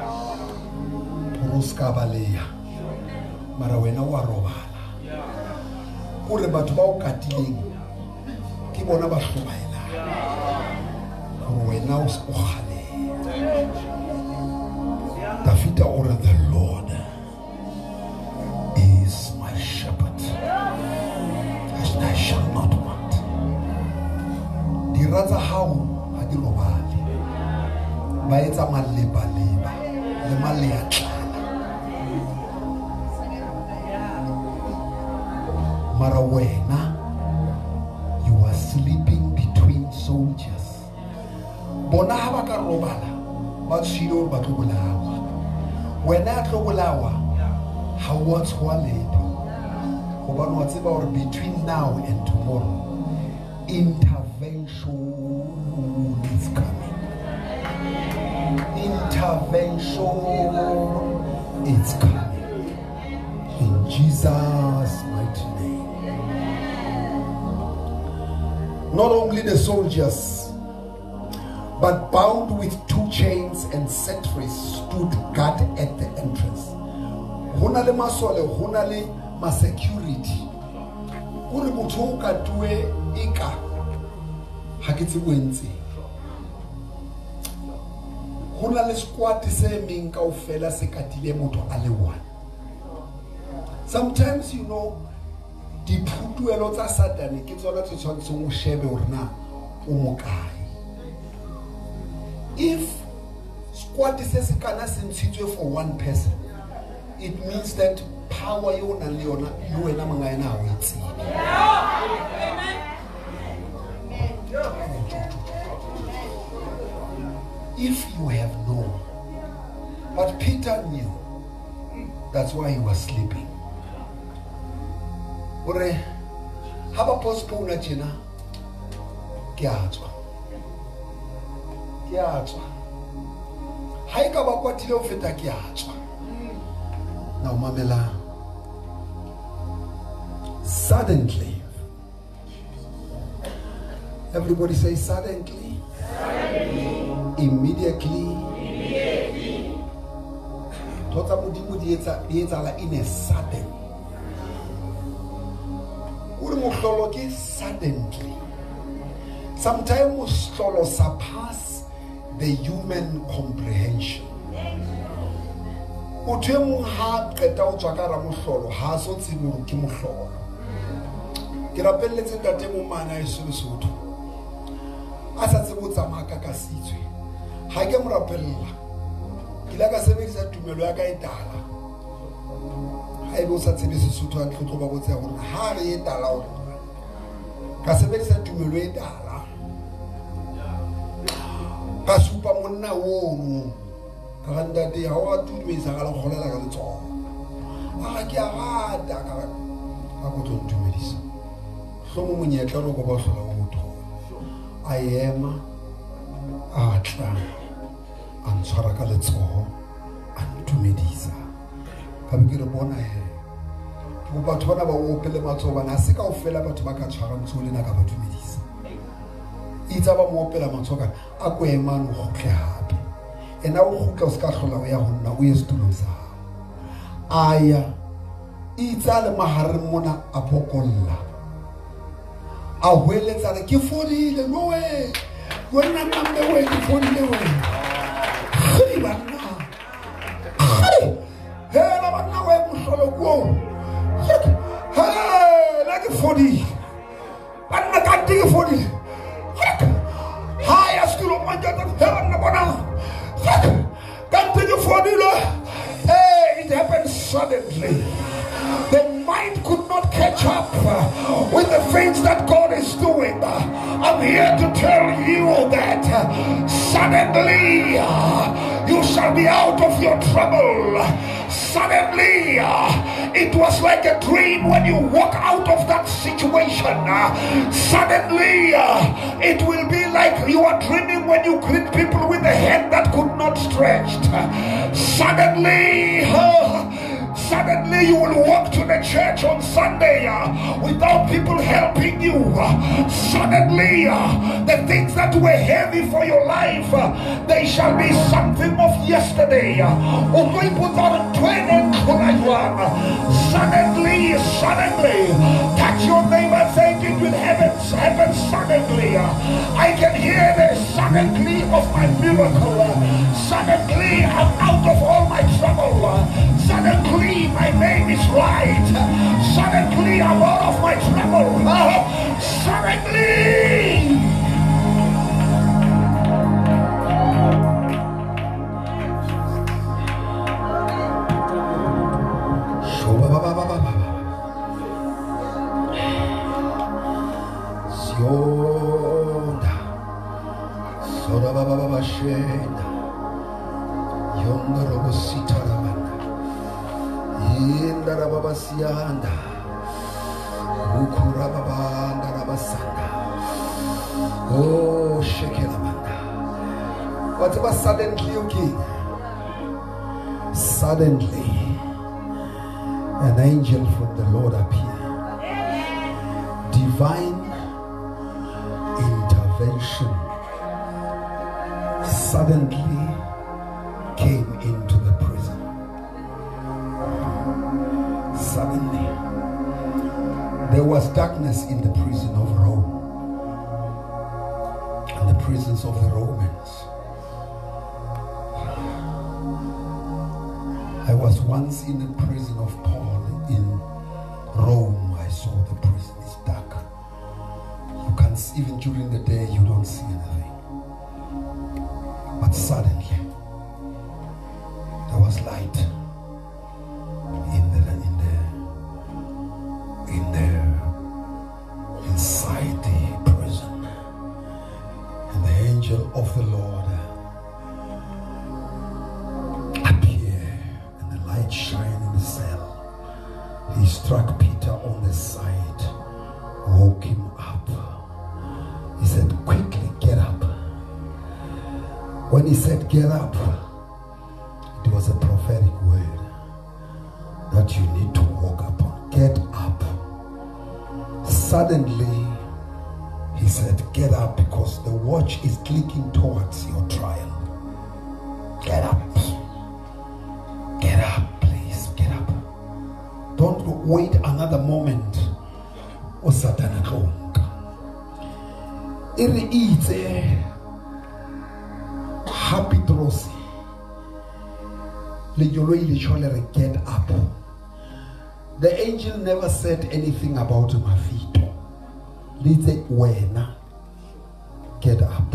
S3: Puruska Balea. Marawena Warobala. Kurebatu Katiling. Kibona Bashubaela. When I was Ohane. Dafita order the Lord is my shepherd, and I shall not want. The rather how Hadirobali Baeta Maleba Leba Lemalia Marawena, you are sleeping between soldiers. Bonahaba Robala, but she don't but when I Robulawa. How what's wallet? What's about between now and tomorrow? Intervention is coming. Intervention is coming. In Jesus' mighty name. Not only the soldiers, but bound with two chains and sentries stood guard at the entrance. Hunale masole, hunale ma security. Uri mutuka tuwe ika hakiti wenzi. Hunale squad se minka ufela se katile muto alewan. Sometimes you know the putu elota satani kitsola tshwantsho mo shebe orna o mokai. If squad se kana sentshitswe for one person, it means that power yona leona luena mangayena awetsi. If you have known, but Peter knew, that's why he was sleeping. Ore haba postpone jena kiatswa kiatswa haika ba kwatile o feta kiatswa. Now, Mamela, suddenly, everybody say suddenly, suddenly. Immediately, immediately. Tota mudimu dieta dieta la in a sudden. Uri suddenly. Sometimes solo surpass the human comprehension. Utemu ha qeta o tswakara mohlolo ha so tsiburu ke mohlolo ke rapelletse ntate mo mana e Lesotho a sa tsebo tsamaka ka sitswe ha ke mo rapella ke la ka sebedisa tumelo ya ka e tala ha e bo sa tsebe Sesotho a tlotlo ba botse gore ha re e tala o ka sebedisa tumelo e tala ka supa monna wo Kanda de hawa tu me sagala kholela ka letso. A ke a rata ka a go to tumedisa. Hlomo monyetla ro go ba hlola go motho. A ema a tla a ntshwara ka letso a tumedisa. Ka be ke re bona he. Go batho bana ba o pele matso bana se ka o fela batho ba ka tshwara ntso le na ka ba tumedisa. Itsa ba mo opela matso ka a go ema no go tle hape. And now who goes Kahola Yahuna, we used to lose. Aya Ital Maharimona Apocola. A well at a kifori the way. When I'm on the way to phone the way. Hey, I'm not away to solo go. Hey, like a forty. I'm not a dig forty. Hi, I still on my job of heaven. Continue for the Lord. Hey, it happened suddenly. The mind could not catch up with the things that God is doing. I'm here to tell you that suddenly you shall be out of your trouble. Suddenly it was like a dream when you walk out of that situation. Suddenly it will be like you are dreaming when you greet people with a hand that could not stretch. Suddenly Suddenly you will walk to the church on Sunday uh, without people helping you. Uh, suddenly uh, the things that were heavy for your life, uh, they shall be something of yesterday. Uh, suddenly, suddenly, touch your neighbor and say it with heavens, heavens suddenly. Uh, I can hear the suddenly of my miracle. Uh, suddenly I'm out of all my trouble. Uh, suddenly my name is right. Uh, suddenly I'm out of my trouble. Uh, suddenly. Yonda Soda Baba Baba Shenda Yonda Robo Sitaramanda Yinda Baba Sianda Ukura Baba Narabasanda Oh Shekelamanda. What about suddenly, okay? Suddenly an angel from the Lord appeared. Divine intervention suddenly came into the prison. Suddenly there was darkness in the prison of Rome and the prisons of the Romans. I was once in the prison of Paul in Rome. I saw the prison is dark. You can't see, even during the day you don't see anything. But suddenly there was light in the in the in the inside the prison, and the angel of the Lord appeared, and the light shined in the cell. He struck Peter on the side, woke him up. He said, quickly get up. When he said get up, it was a prophetic word that you need to walk upon. Get up. Suddenly he said get up, because the watch is clicking towards your trial. Get up. Get up, please. Get up. Don't wait another moment. O Satan tlonka. Iri itse happy trosi. Le joloi le cholere get up. The angel never said anything about mafito. Litse wena get up.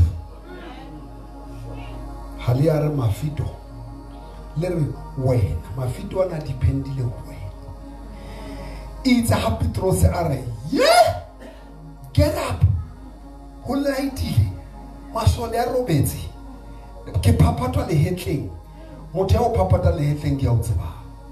S3: Haliare mafito. Lere wena mafito ana dependile wena. It's a happy trosi are. Yeah! Get up. Ho laitile. Masole a robetse. Ke phaphatwa le hetleng. Motho o phapata le hetleng ke a utseba.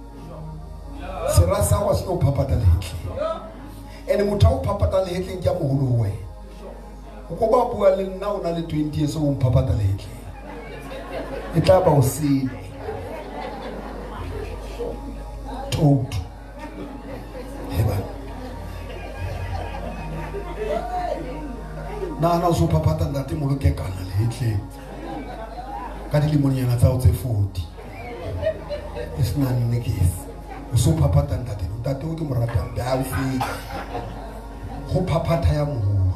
S3: Sera sa wa se o phapata le hetleng. Ene motho o phapata le hetleng ke a moholo we. O go ba bua le nna o na le twenty years o mphapata le hetleng. E tla ba o sile. Tot. Na na so phapata ndate mo ke kana le hetleng. Ka dilimonyana tsa o tse forty. Isna nnekisi. O so phapata ndate ndate o ke mo ratang ba o fi. Go phapata ya moholo.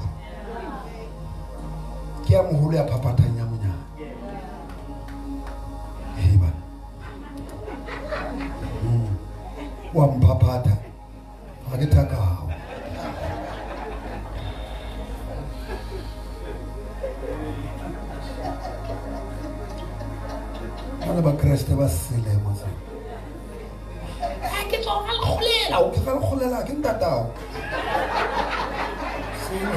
S3: Ke ya moholo ya phapata nya munya. Heba. Mm. Wa mphapata. Ga ke thaka. Ba Kriste ba sele mo se. Ha ke tlo ga kholela, o ke fa kholela ke ntatao. Sele.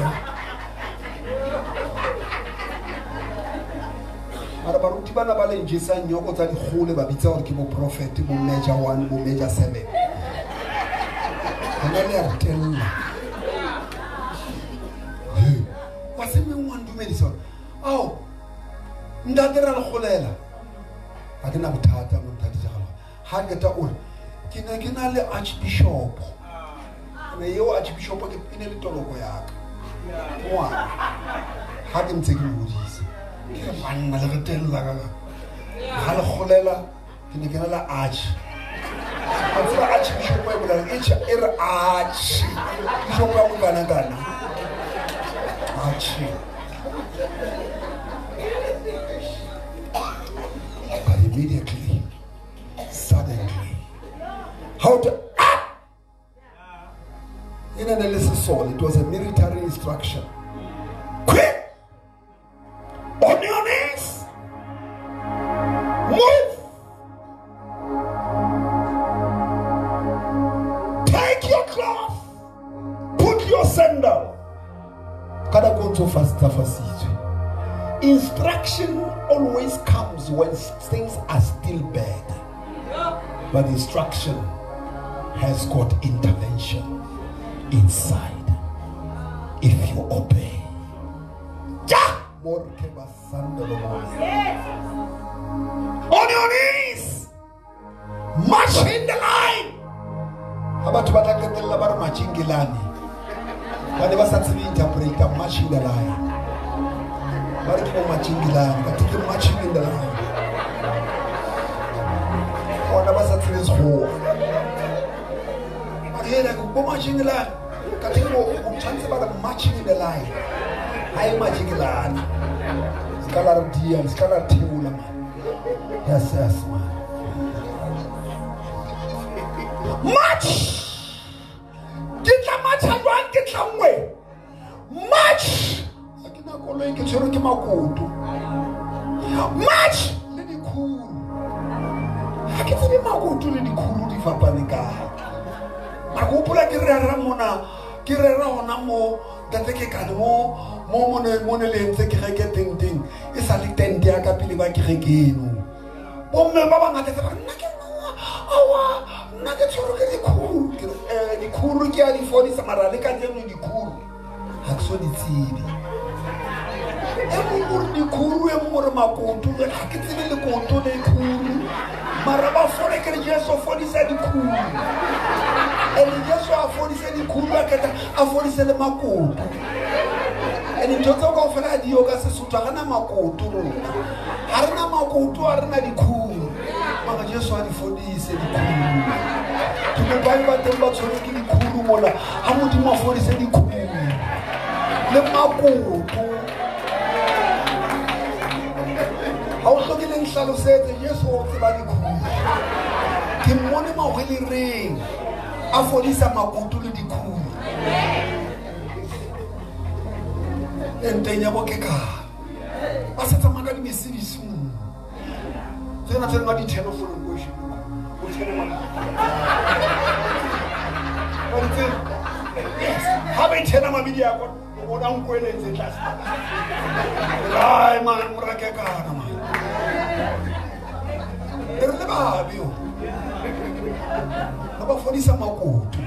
S3: Ara ba ruti bana ba le njisa nyoko tsa digole ba bitsa gore ke mo prophet mo major one mo major seven. Ana le a tella. Wa se me ngwa ndumedisa. Ao. Ndatera le kholela. I didn't have to tell them that ha ke ta uri ke ne ke na le archbishop ne yo archbishop ke ine le toloko ya ka wa ha ke ntse ke modisa ke banna le retella ka ha le kholela ke ne ke na la arch It's archbishop it's er arch bishop wa mugana kana arch but immediately suddenly how to in an analysis soul it was a military instruction quick on your knees move cloth, put your sandal. Kada go to faster facile. Instruction always comes when things are still bad. But instruction has got intervention inside if you obey. Ja! On your knees, march in the line. Abantu bataketela bar machingilani bane basatsi interpreter marching the line bari ko machingilani katike marching in the line ona basatsi zho ayena ko marching the line katike mo chance ba marching in the line ay machingilani skala dia skala tiula yes yes man march get la march along get la way march akina koloi ke tshwere ke makoto march le dikhuru akitse be makoto le dikhuru di fapane ka makopola ke re ra mona ke re ra ona mo tateke ka mo mo mone mone le ntse ke ge ke teng teng e sa le tent ya ka pele ba ke ge keno bo mme ba ba ngata ba nna ke awa nna ke tshwere ke dikhuru eh dikhuru ke a di fodisa mara le ka tseno dikhuru ha ke so di tsibi e mo re dikhuru e mo re makoto le ha ke tsebe le koto le dikhuru mara ba fore ke Jesu fodisa dikhuru e le Jesu a fodisa dikhuru a keta a fodisa le makoto e ni ntotso ka ofela dio ka se sutwa kana makoto ha rena makoto ha rena dikhuru mara Jesu a di fodise dikhuru ke ba ba teng ba tshwere ke dikhuru mola ha modimo a fodise dikhuru le makoto ha o hloke le nhlalosetse Jesu o tseba dikhuru ke mmone mahwele reng a fodisa makoto le dikhuru entenya bo ke ka ba se tsamaka di mesebisi tsena tsena di telephone go shi o tsena ma ba ntse ha ba tsena ma video ko o da nkweletse tlase ai ma mrake ka na ma re le ba bio ba ba fodisa makoto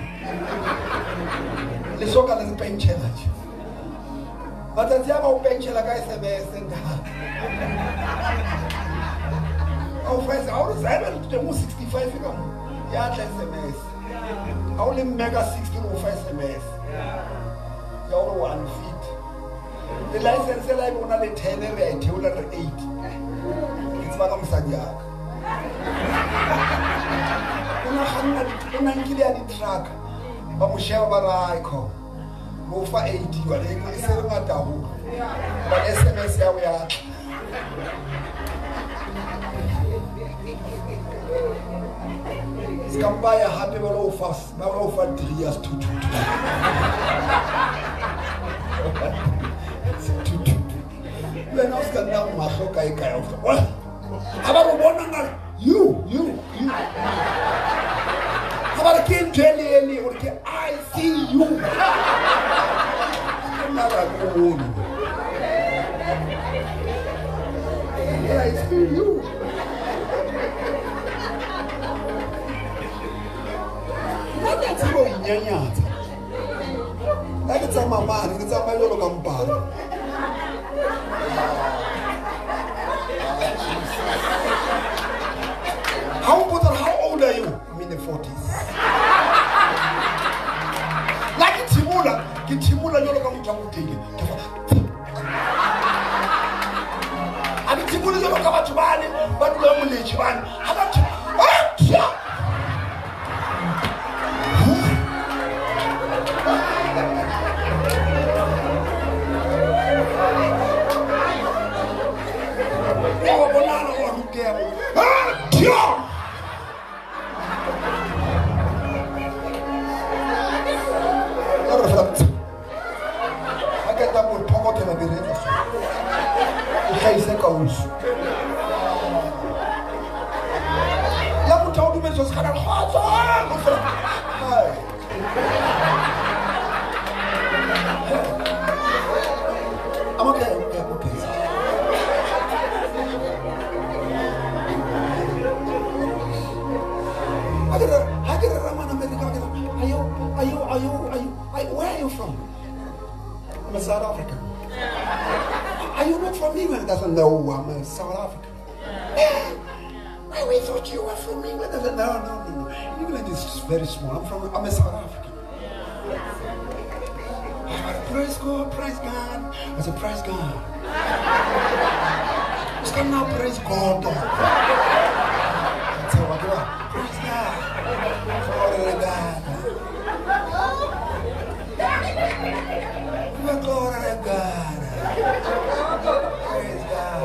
S3: le soka le penchela batati aba o penchela ka S M S nda au faz au zero temo sixty-five ka mo ya tla S M S au le mega sixty o fa S M S ya o one feet the license la bona le ten re theola re eight it's ba ka mosadi ya una khanna una ngile ya di truck ba mo sheba ba ra icon go fa eighty wa le se re ngata ho ba S M S ya ya skamba ya happy ba lo fa ba lo fa three years to two when I was going down my show kai kai of what aba go bona nga you you you aba ke ntelele o ke I see you nada go yeah I see you nada tsiko inyanyatsa nada tsama mama ni tsama yolo kampana how old how old are you? I mean, forties. La ke timula, ke timula jalo ka motho a moteng. A ke timula jalo ka batho bane, ba dula mo letši bane. Ha ba tla. I'm okay, okay, okay. I get a, I get a Raman America. Are you, are you, are you, are you, are, where are you from? I'm a South African. Are you not from England? Doesn't know I'm a South African. Yeah. We thought you were from England. I said, no, no, no, no. England is very small. I'm from, I'm a South African. Praise God, praise God. I said, praise God. Just come now, praise God. I said, what do I? Praise God. Glory to God. Glory to God. Praise God.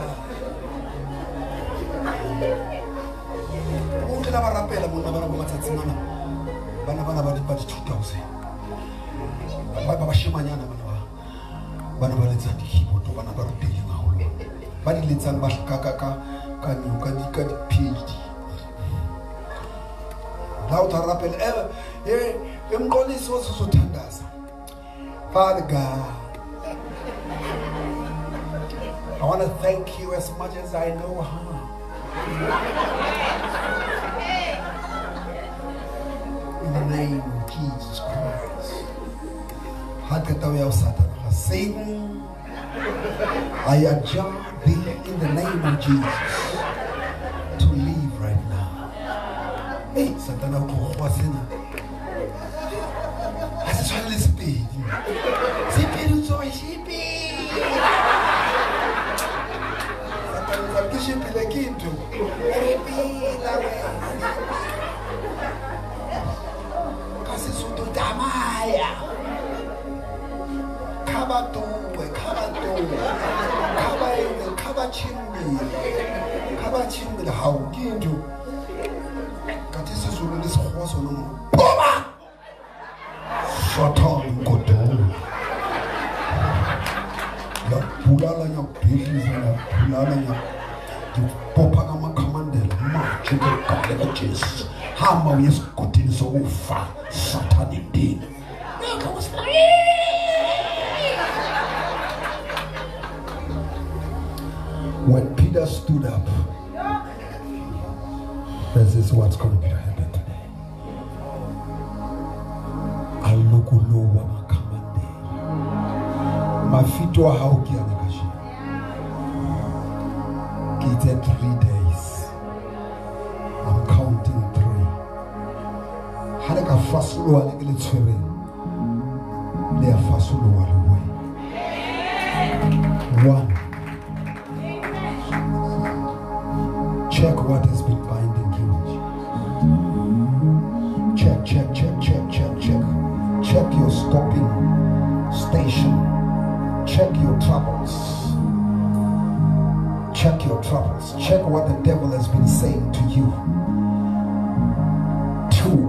S3: Until I rapela mona bana ba matsatsingana. Bana bana ba di two thousand. Ba ba shimanyana bana ba. Bana ba letsa di keyboard bana ba rutile ngaholo. Ba di letsang ba ka ka ka ka nyu ka di ka di P H D. La uta rapela eh eh emqoliso sosothandaza. Father God, I want to thank you as much as I know how. In the name of Jesus Christ. Satan, I adjure thee in the name of Jesus to leave right now. Hey, Satan, I'm going to speed. Speed, so speed. Satan, I'm going to like into. Kasi suto damaya. Kabato, kabato, kabaino, kabachimbi, kabachimbi, how do you? Katisi zulu this horse on Poma! Satan Koto. La Pulala, your babies, and la Pulala, you Popagama commanded, march in the colleges. Hammer is cutting so far, Satan indeed. When Peter stood up, this is what's going to happen today. Alukulu wana kamande. Mafito hauki anakashi. Kite three days. I'm counting three. Haleka fasulu alegile tswere. Lea fasulu waluwe. One. Check what has been binding you. Check, check, check, check, check, check. Check your stopping station. Check your troubles. Check your troubles. Check what the devil has been saying to you. Two.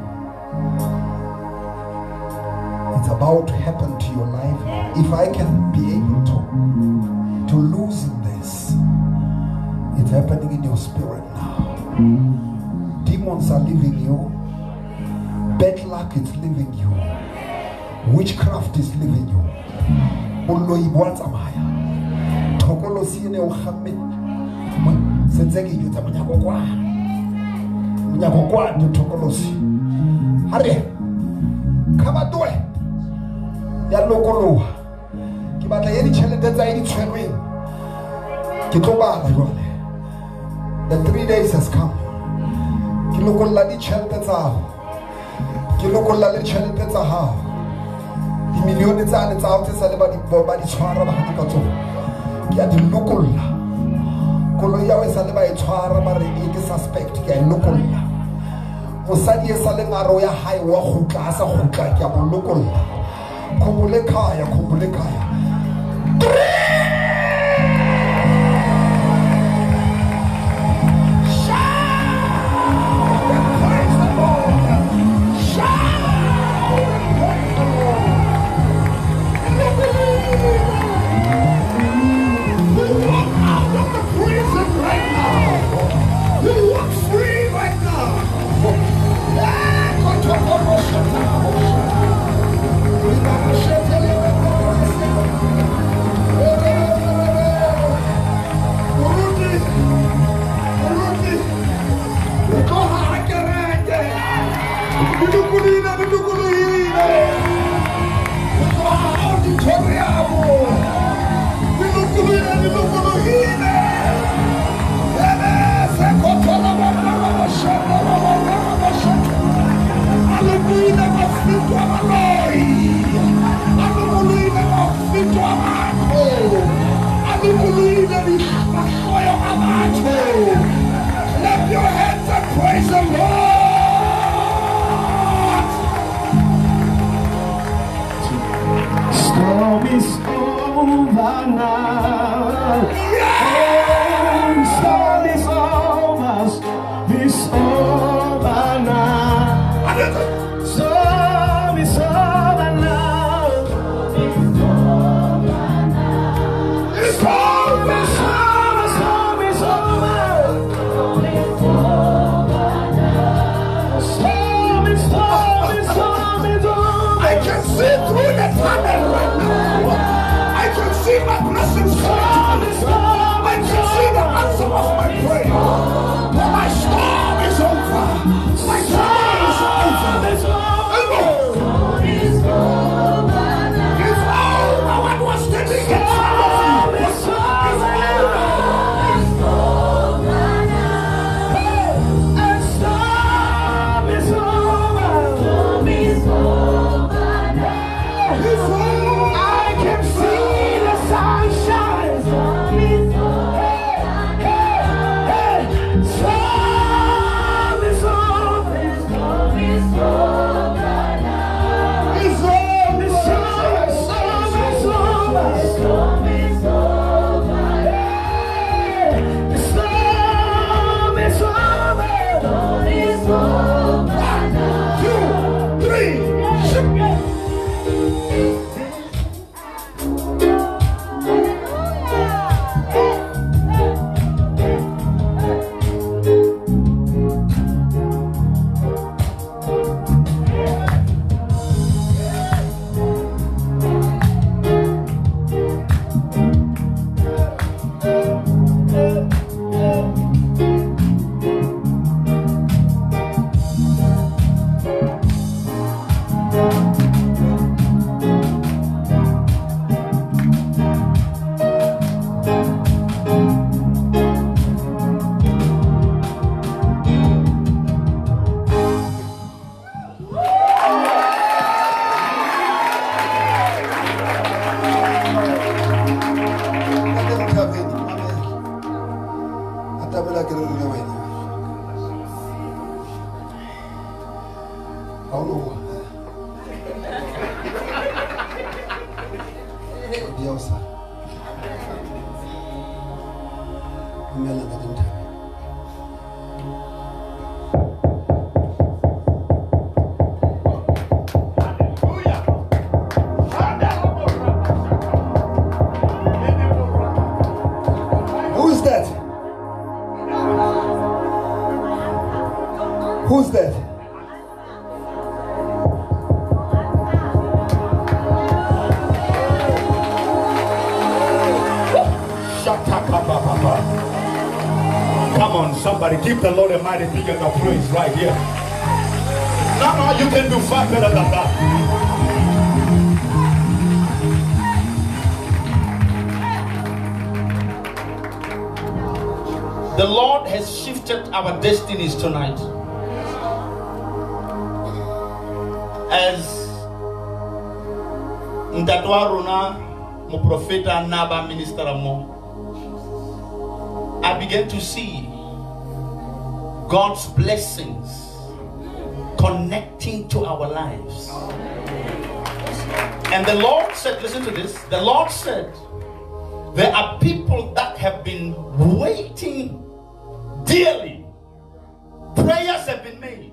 S3: It's about to happen to your life. If I can be able to, to loosen this, it's happening in your spirit now. Demons are leaving you. Bad luck is leaving you. Witchcraft is leaving you. Uloi bwatamaya. Tokolo siene uhamme. Senzeki yuta mnyako kwa. Mnyako kwa ni tokolo si. Hare. Kama doe. Ya lokolo. Kibata yeni chelete za yeni chwerwe. Kitoba la yole. The three days has come. Ke lokolla di tšhelete tsa gago. Ke lokolla le tšhelete tsa gago. Dimilione tsane tsa gago tse sa le ba di tshwara ba gate ka tsone. Ke a di lokolla. Koloi ya e sa le ba e tshwara ba re e ke suspect ke a e lokolla. Mosadi e sa le ngaro ya hae wa gutla a sa gutla ke a mo lokolla. Khumule khaya, khumule khaya. Lift your hands and praise the Lord.
S4: Storm is over now. Yeah. Oh, storm is over. It's over now. Storm is over now. It's over now. Storm is over. Storm is over. Storm is over.
S3: I can see through the tunnel right now. I can see my blessings coming. I can see the answer of my prayer. My storm is over. My storm is over. It's over. What was standing in front of you? It's over. Who's that?
S1: Come on, somebody, give the Lord a mighty big of praise right here. No, no, you can do far better than that. The Lord has shifted our destinies tonight.
S5: as Ntatwaruna, mo profeta Naba minister mo, I began to see God's blessings connecting to our lives. And the Lord said, listen to this, the Lord said, there are people that have been waiting dearly. Prayers have been made.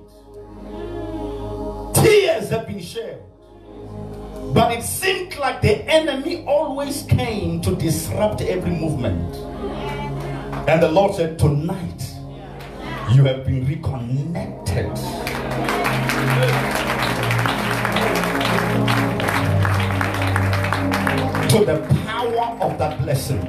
S5: Tears have been shed. But it seemed like the enemy always came to disrupt every movement. And the Lord said, tonight, you have been reconnected. To the power of that blessing.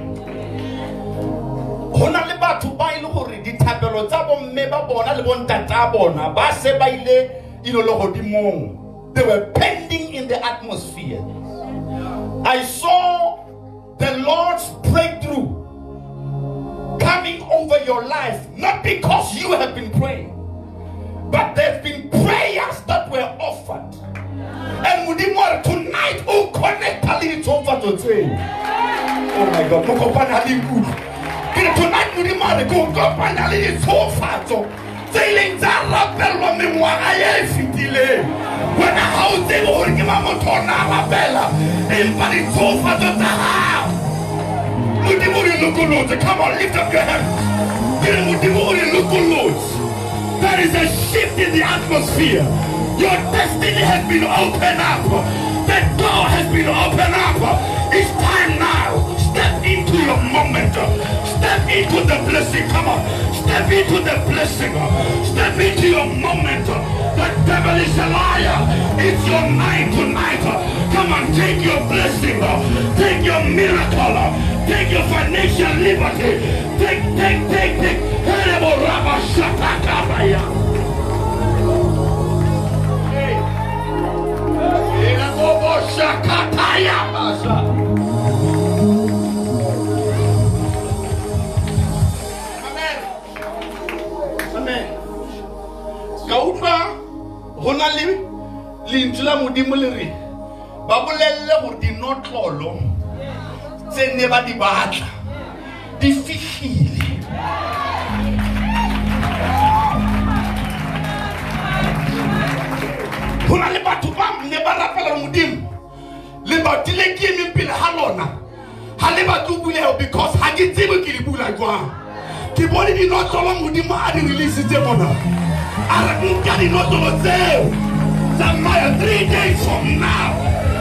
S5: They were pending in the atmosphere. I saw the Lord's breakthrough coming over your life, not because you have been praying, but there's been prayers that were offered. And with more tonight, who connect a little over to say, oh my God, tonight with the mother go go find a little so far. Sailing that rappel on me, what I have delay. When a house they will give a motorna bella, and but it's so far to the house. Look at what you look at. Come on, lift up your hands. Get what you look at. There is a shift in the atmosphere. Your destiny has been opened up. The door has been opened up. It's time now. Step into your moment. Step into the blessing. Come on. Step into the blessing. Step into your moment. The devil is a liar. It's your night tonight. Come on, take your blessing. Take your miracle. Take your financial liberty. Take, take, take, take. Amen. Amen. Kaupa honali lintla modimoleri ba bolelle gore di notlolo tse ne ba di batla di fihlile. Hona le batho ba ne ba rapela modimo le ba dile ke me pele ha lona ha le ba tubuleo because ha ke tsebe ke le bula kwa ke bone di notlolo modimo a di release tse bona ara nka di notlolo tseo tsamaya three days from now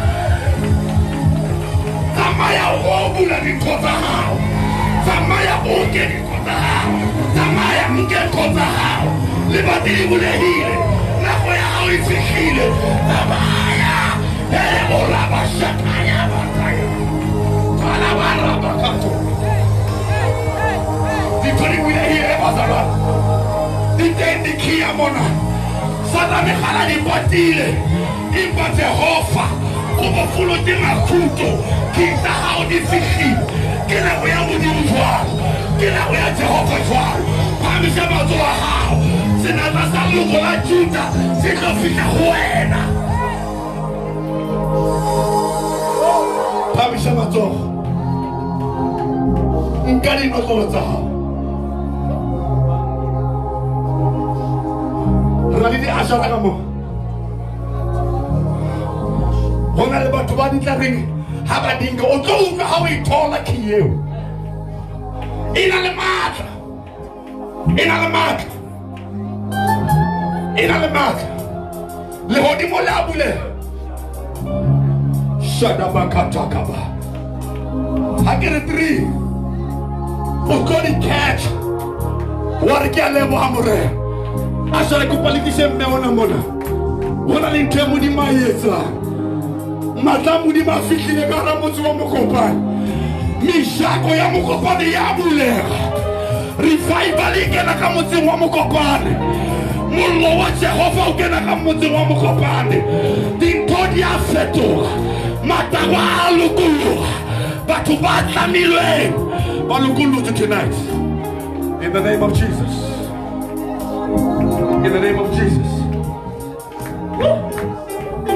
S5: tsamaya o bula di kota hao tsamaya o ke di kota hao tsamaya mke kota hao le ba di bulehile na go ya hao ifihlile tsamaya ele bola ba shakaya bataya bala bala bakato di kori bulehile bazala di tendi kia mona sada me khala di batile imba Jehova oba fulo de makuto kita hao di fihlile kila go ya modimo jwalo kila go ya Jehova jwalo pamisha mazola hao sena tsa lugo la Juda se tlo fihla ho wena pamisha mazola nkari no tlo tsa rali di ashara ka mo hona le batho ba ditla reng ha ba dinga o tlo utlwa ha o ithola ke eo ina le matla ina le matla ina le matla le hodimo la bule shada bakatakaba hakere three o kodi catch wari ke le mo amore asara ku politise me ona mona wona le ntwe mo di maetsa matla mo di mafihlile ka ra motse wa mokopane mishako ya mokopane ya bule revival ikena ka motse wa mokopane mollo wa Jehova o kena ka motse wa mokopane dintho di a fetoga matawa a lokologa batho ba tlamilwe ba lokologa tonight in the name of Jesus. In the name of Jesus.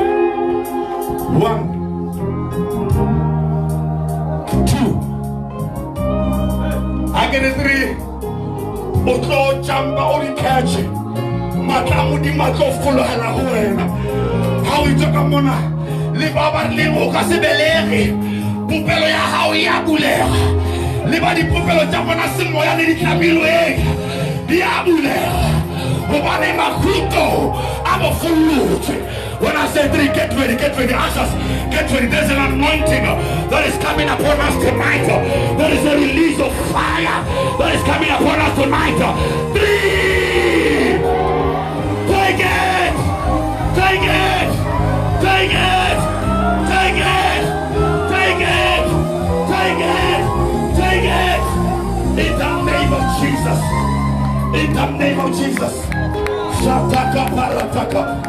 S5: modimo a tlo fologela go wena ga o itse ka mona le ba ba leng o ka se belege popelo ya gago e a bulega le ba dipopelo tsa bona semoya le ditlamilweng di a bulega gobane makhutlo a bofolotse. When I say three, get ready, get ready, ushers, get ready. There's an anointing that is coming upon us tonight. There is a release of fire that is coming upon us tonight. Three! Take it! Take it! Take it! Take it! Take it! Take it! Take it! In the name of Jesus! In the name of Jesus! Shataka parataka!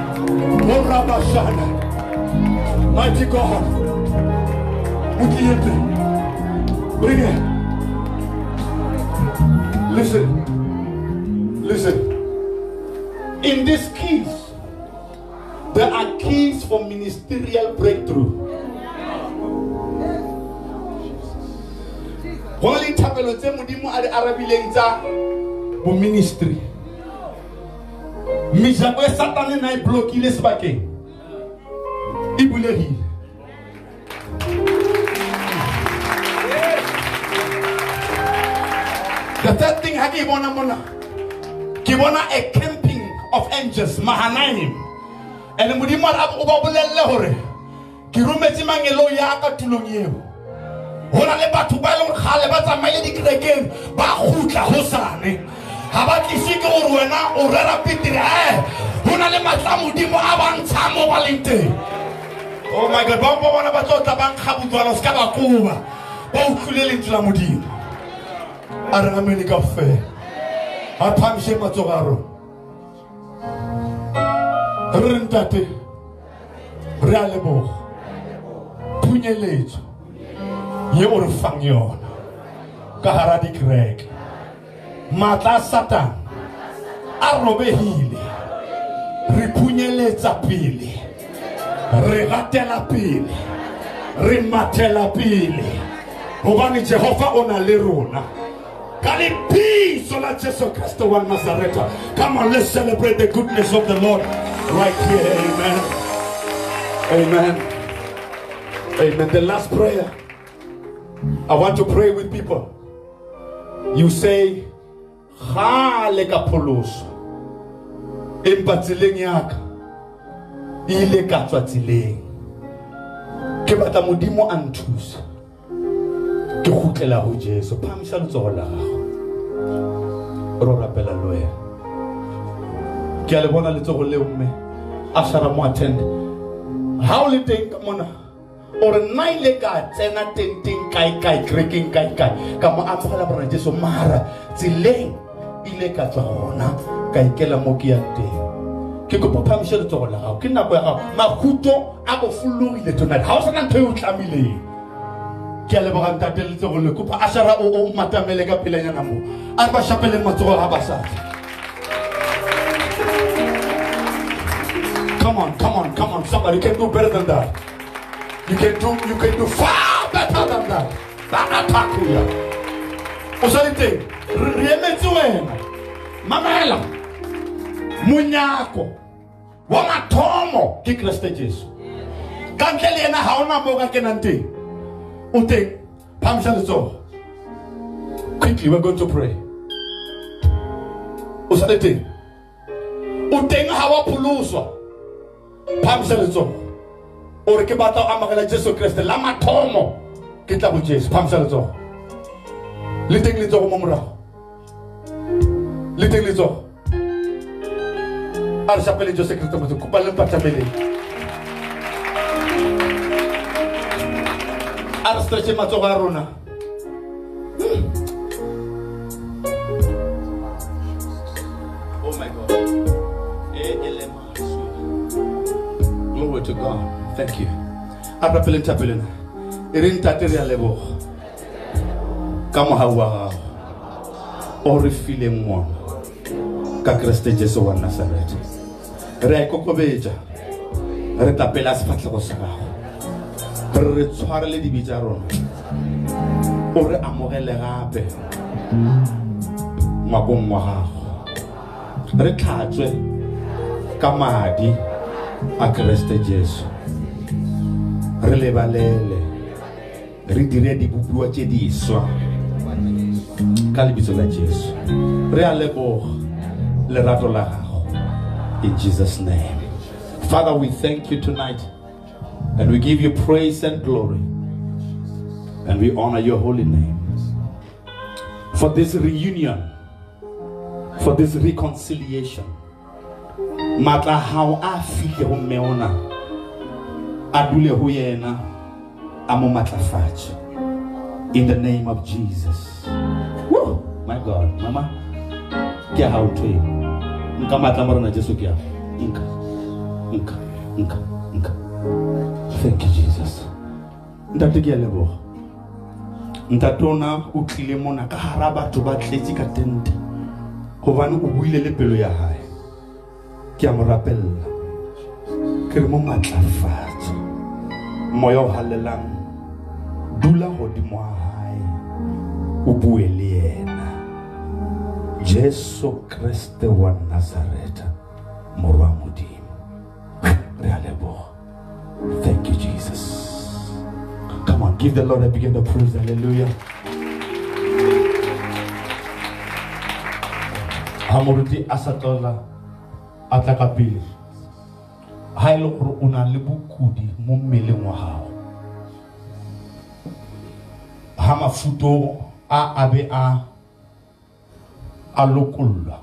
S5: Mighty God, bring it. Listen, listen. In these keys, there are keys for ministerial breakthrough. Holy Tabelo Mudimu Adi Arabilenza for ministry. Mijabwe Satan na bloqué les paquets. Ibulehi. The third thing hagi bona mona. Kibona a camping of angels mahanaim. And mudimar abu babulelle hore. Kirumeti mangelo ya ka tulongieo. Hona le batho ba le khale ba tsamaile di krekeng ba khutla hosane. Habaki fike o rwena o rera pitire eh hona le matla modimo a bantsha mo balente. Oh my God, ba bona ba tsotla ba nkgabutswana ska ba kuba ba utlulele ntla modimo a re amene ka fe a phamishe matsogaro re ntate re a leboga punyeletso ye o re fang yona ka hara di krek matla Satan a robehile re punyeletsa pele re gatela pele re matela pele gobane Jehova o na le rona ka le peace la Jesu Kristo wa Nazareth. Come on, let's celebrate the goodness of the Lord right here. Amen, amen, amen. The last prayer I want to pray with people. You say Hale kapoloso empatsileng yaka ile ka tswa tsileng ke batla modimo a nthusa ke khutlela ho Jesu phamisa letsogo la gago ro rapela loya ke a le bona letsogo le mme a shara mo attend ha o le teng ka mona or naile ka tsena teng teng kai kai kreking kai kai ka mo amogela bona Jesu mara tsileng ile ka tswa gona ka ikela mo ke ya teng ke go phamisha le tsogo la gago ke nako ya gago makhuto a go fulugile tonight ha o sana ntho e o tlamile ke le boga ntate le tsogo le kopa a shara o o matamele ka pelanyana mo a ba shapele matsogo a basadi. Come on, come on, come on, somebody can do better than that. You can do, you can do far better than that. That attack here. Osalite, riemetse wena. Mamela. Munyako. Wa mathomo ke Kristo Jesu. Ka ntle le yena ha ona mo ka kenante. O teng, phamisa letsogo. Quickly, we're going to pray. Osalite. O teng ha wa phuluswa. Phamisa letsogo. Ore ke batla o amogela Jesu Kriste la mathomo ke tla go Jesu phamisa letsogo le teng letsogo mo morago le teng letsogo a re shapele Jesu Kriste mo kopa le mpatamele a re stretche matsogo a rona oh my God glory to God. Thank you. Arapelen tapelen. Irin tateria lebo. Kamo hawa. Ori file mo. Ka Kristo Jesu wa Nazareth. Re kokobeja. Re tapela sefatla go sa gago. Re tshware le dibitsa rona. Ore amogele gape. Mabong wa gago. Re tlhatswe
S1: Kamadi a Kriste Jesu. Re lebalele. Re dire dibubuwa tse di swa. Ka lebitso la Jesu. Re a leboga lerato la gago. In Jesus' name. Father, we thank you tonight. And we give you praise and glory. And we honor your holy name. For this reunion. For this reconciliation. Matla how a file ho meona. Adule ho yena. Amo matlafatse. In the name of Jesus. Woo! My God, Mama. Kia how to you. Nka matla morena Jesu kia. Nka. Nka. Nka. Nka. Thank you, Jesus. Ntate ke a leboga. Ntatona o tlile mona ka hara batho ba tletse ka tente. Hobane o buile le pelo ya hae. Ke a mo rapella. Ke re mo matlafatse. Moya o halelang. Dula hodimo wa hae. O bue le yena. Jesu Kriste wa Nazareta. Morwa modimo. Re a leboga. Thank you, Jesus. Come on, give the Lord a begin to praise. Hallelujah. Hamuruti asatola atakapili. Hailo kuru una libukudi mumele mwahao. Hama futo a abe a alokula.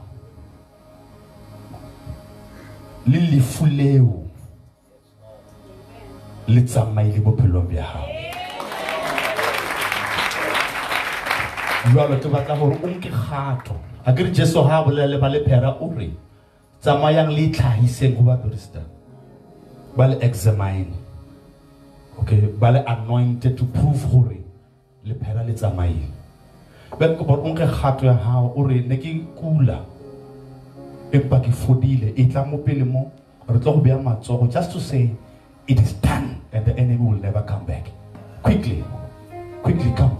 S1: Lili fuleu. Litsamai libo pelobia. Jwalo ke batla hore o nke kgato. A ke re Jesu ha bolele ba le phera o re tsamayang le tlhahiseng go ba Krista. Ba le examine. Okay, ba le anointed to prove hore le phera le tsamaile. Ba ke bo o nke kgato ya hao o re ne ke kula. Empa ke fodile e tla mo pele mo re tlo go bea matsogo just to say it is done and the enemy will never come back. Quickly. Quickly come.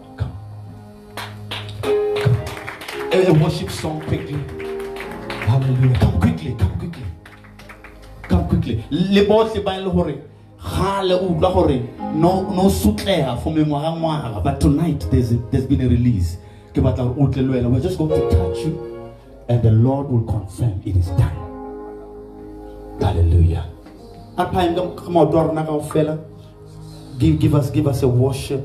S1: A, a worship song quickly. Hallelujah. Come quickly, come quickly. Come quickly. Le bohle ba le hore gale o bla hore no no sutleha for me ngwaga ngwaga, but tonight there's a, there's been a release. Ke batla o tle le wena. We're just going to touch you and the Lord will confirm it is done. Hallelujah. Come on, dorna ka fella. Give give us give us a worship.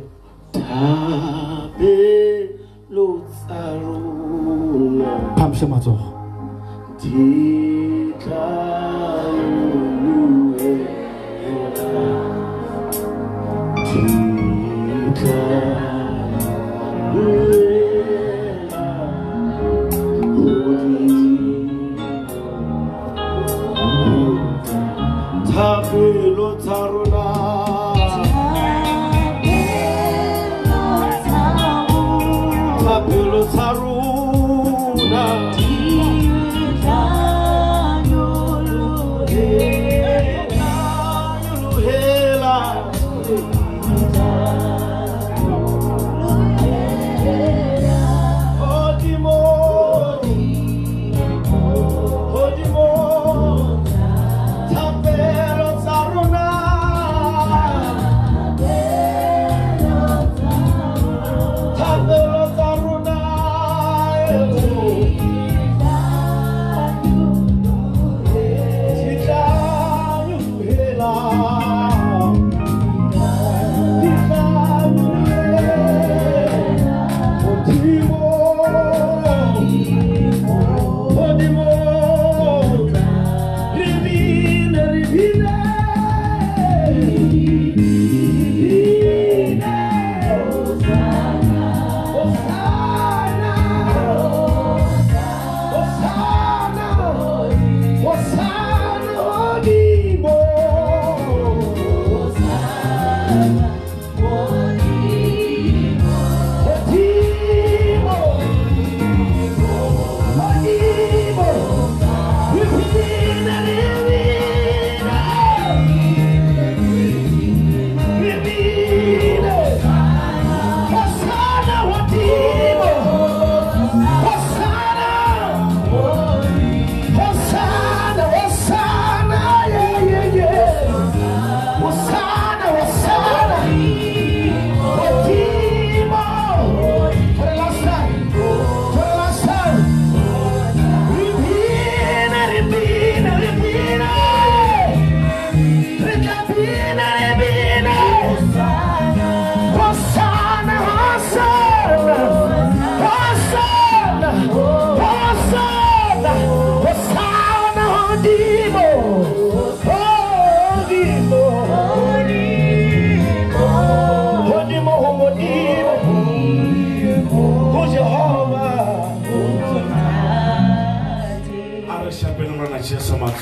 S1: Pam shemato.
S4: Tapelo taruna. Tapelo taruna.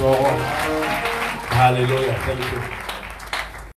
S1: matsogo. Hallelujah. Thank you.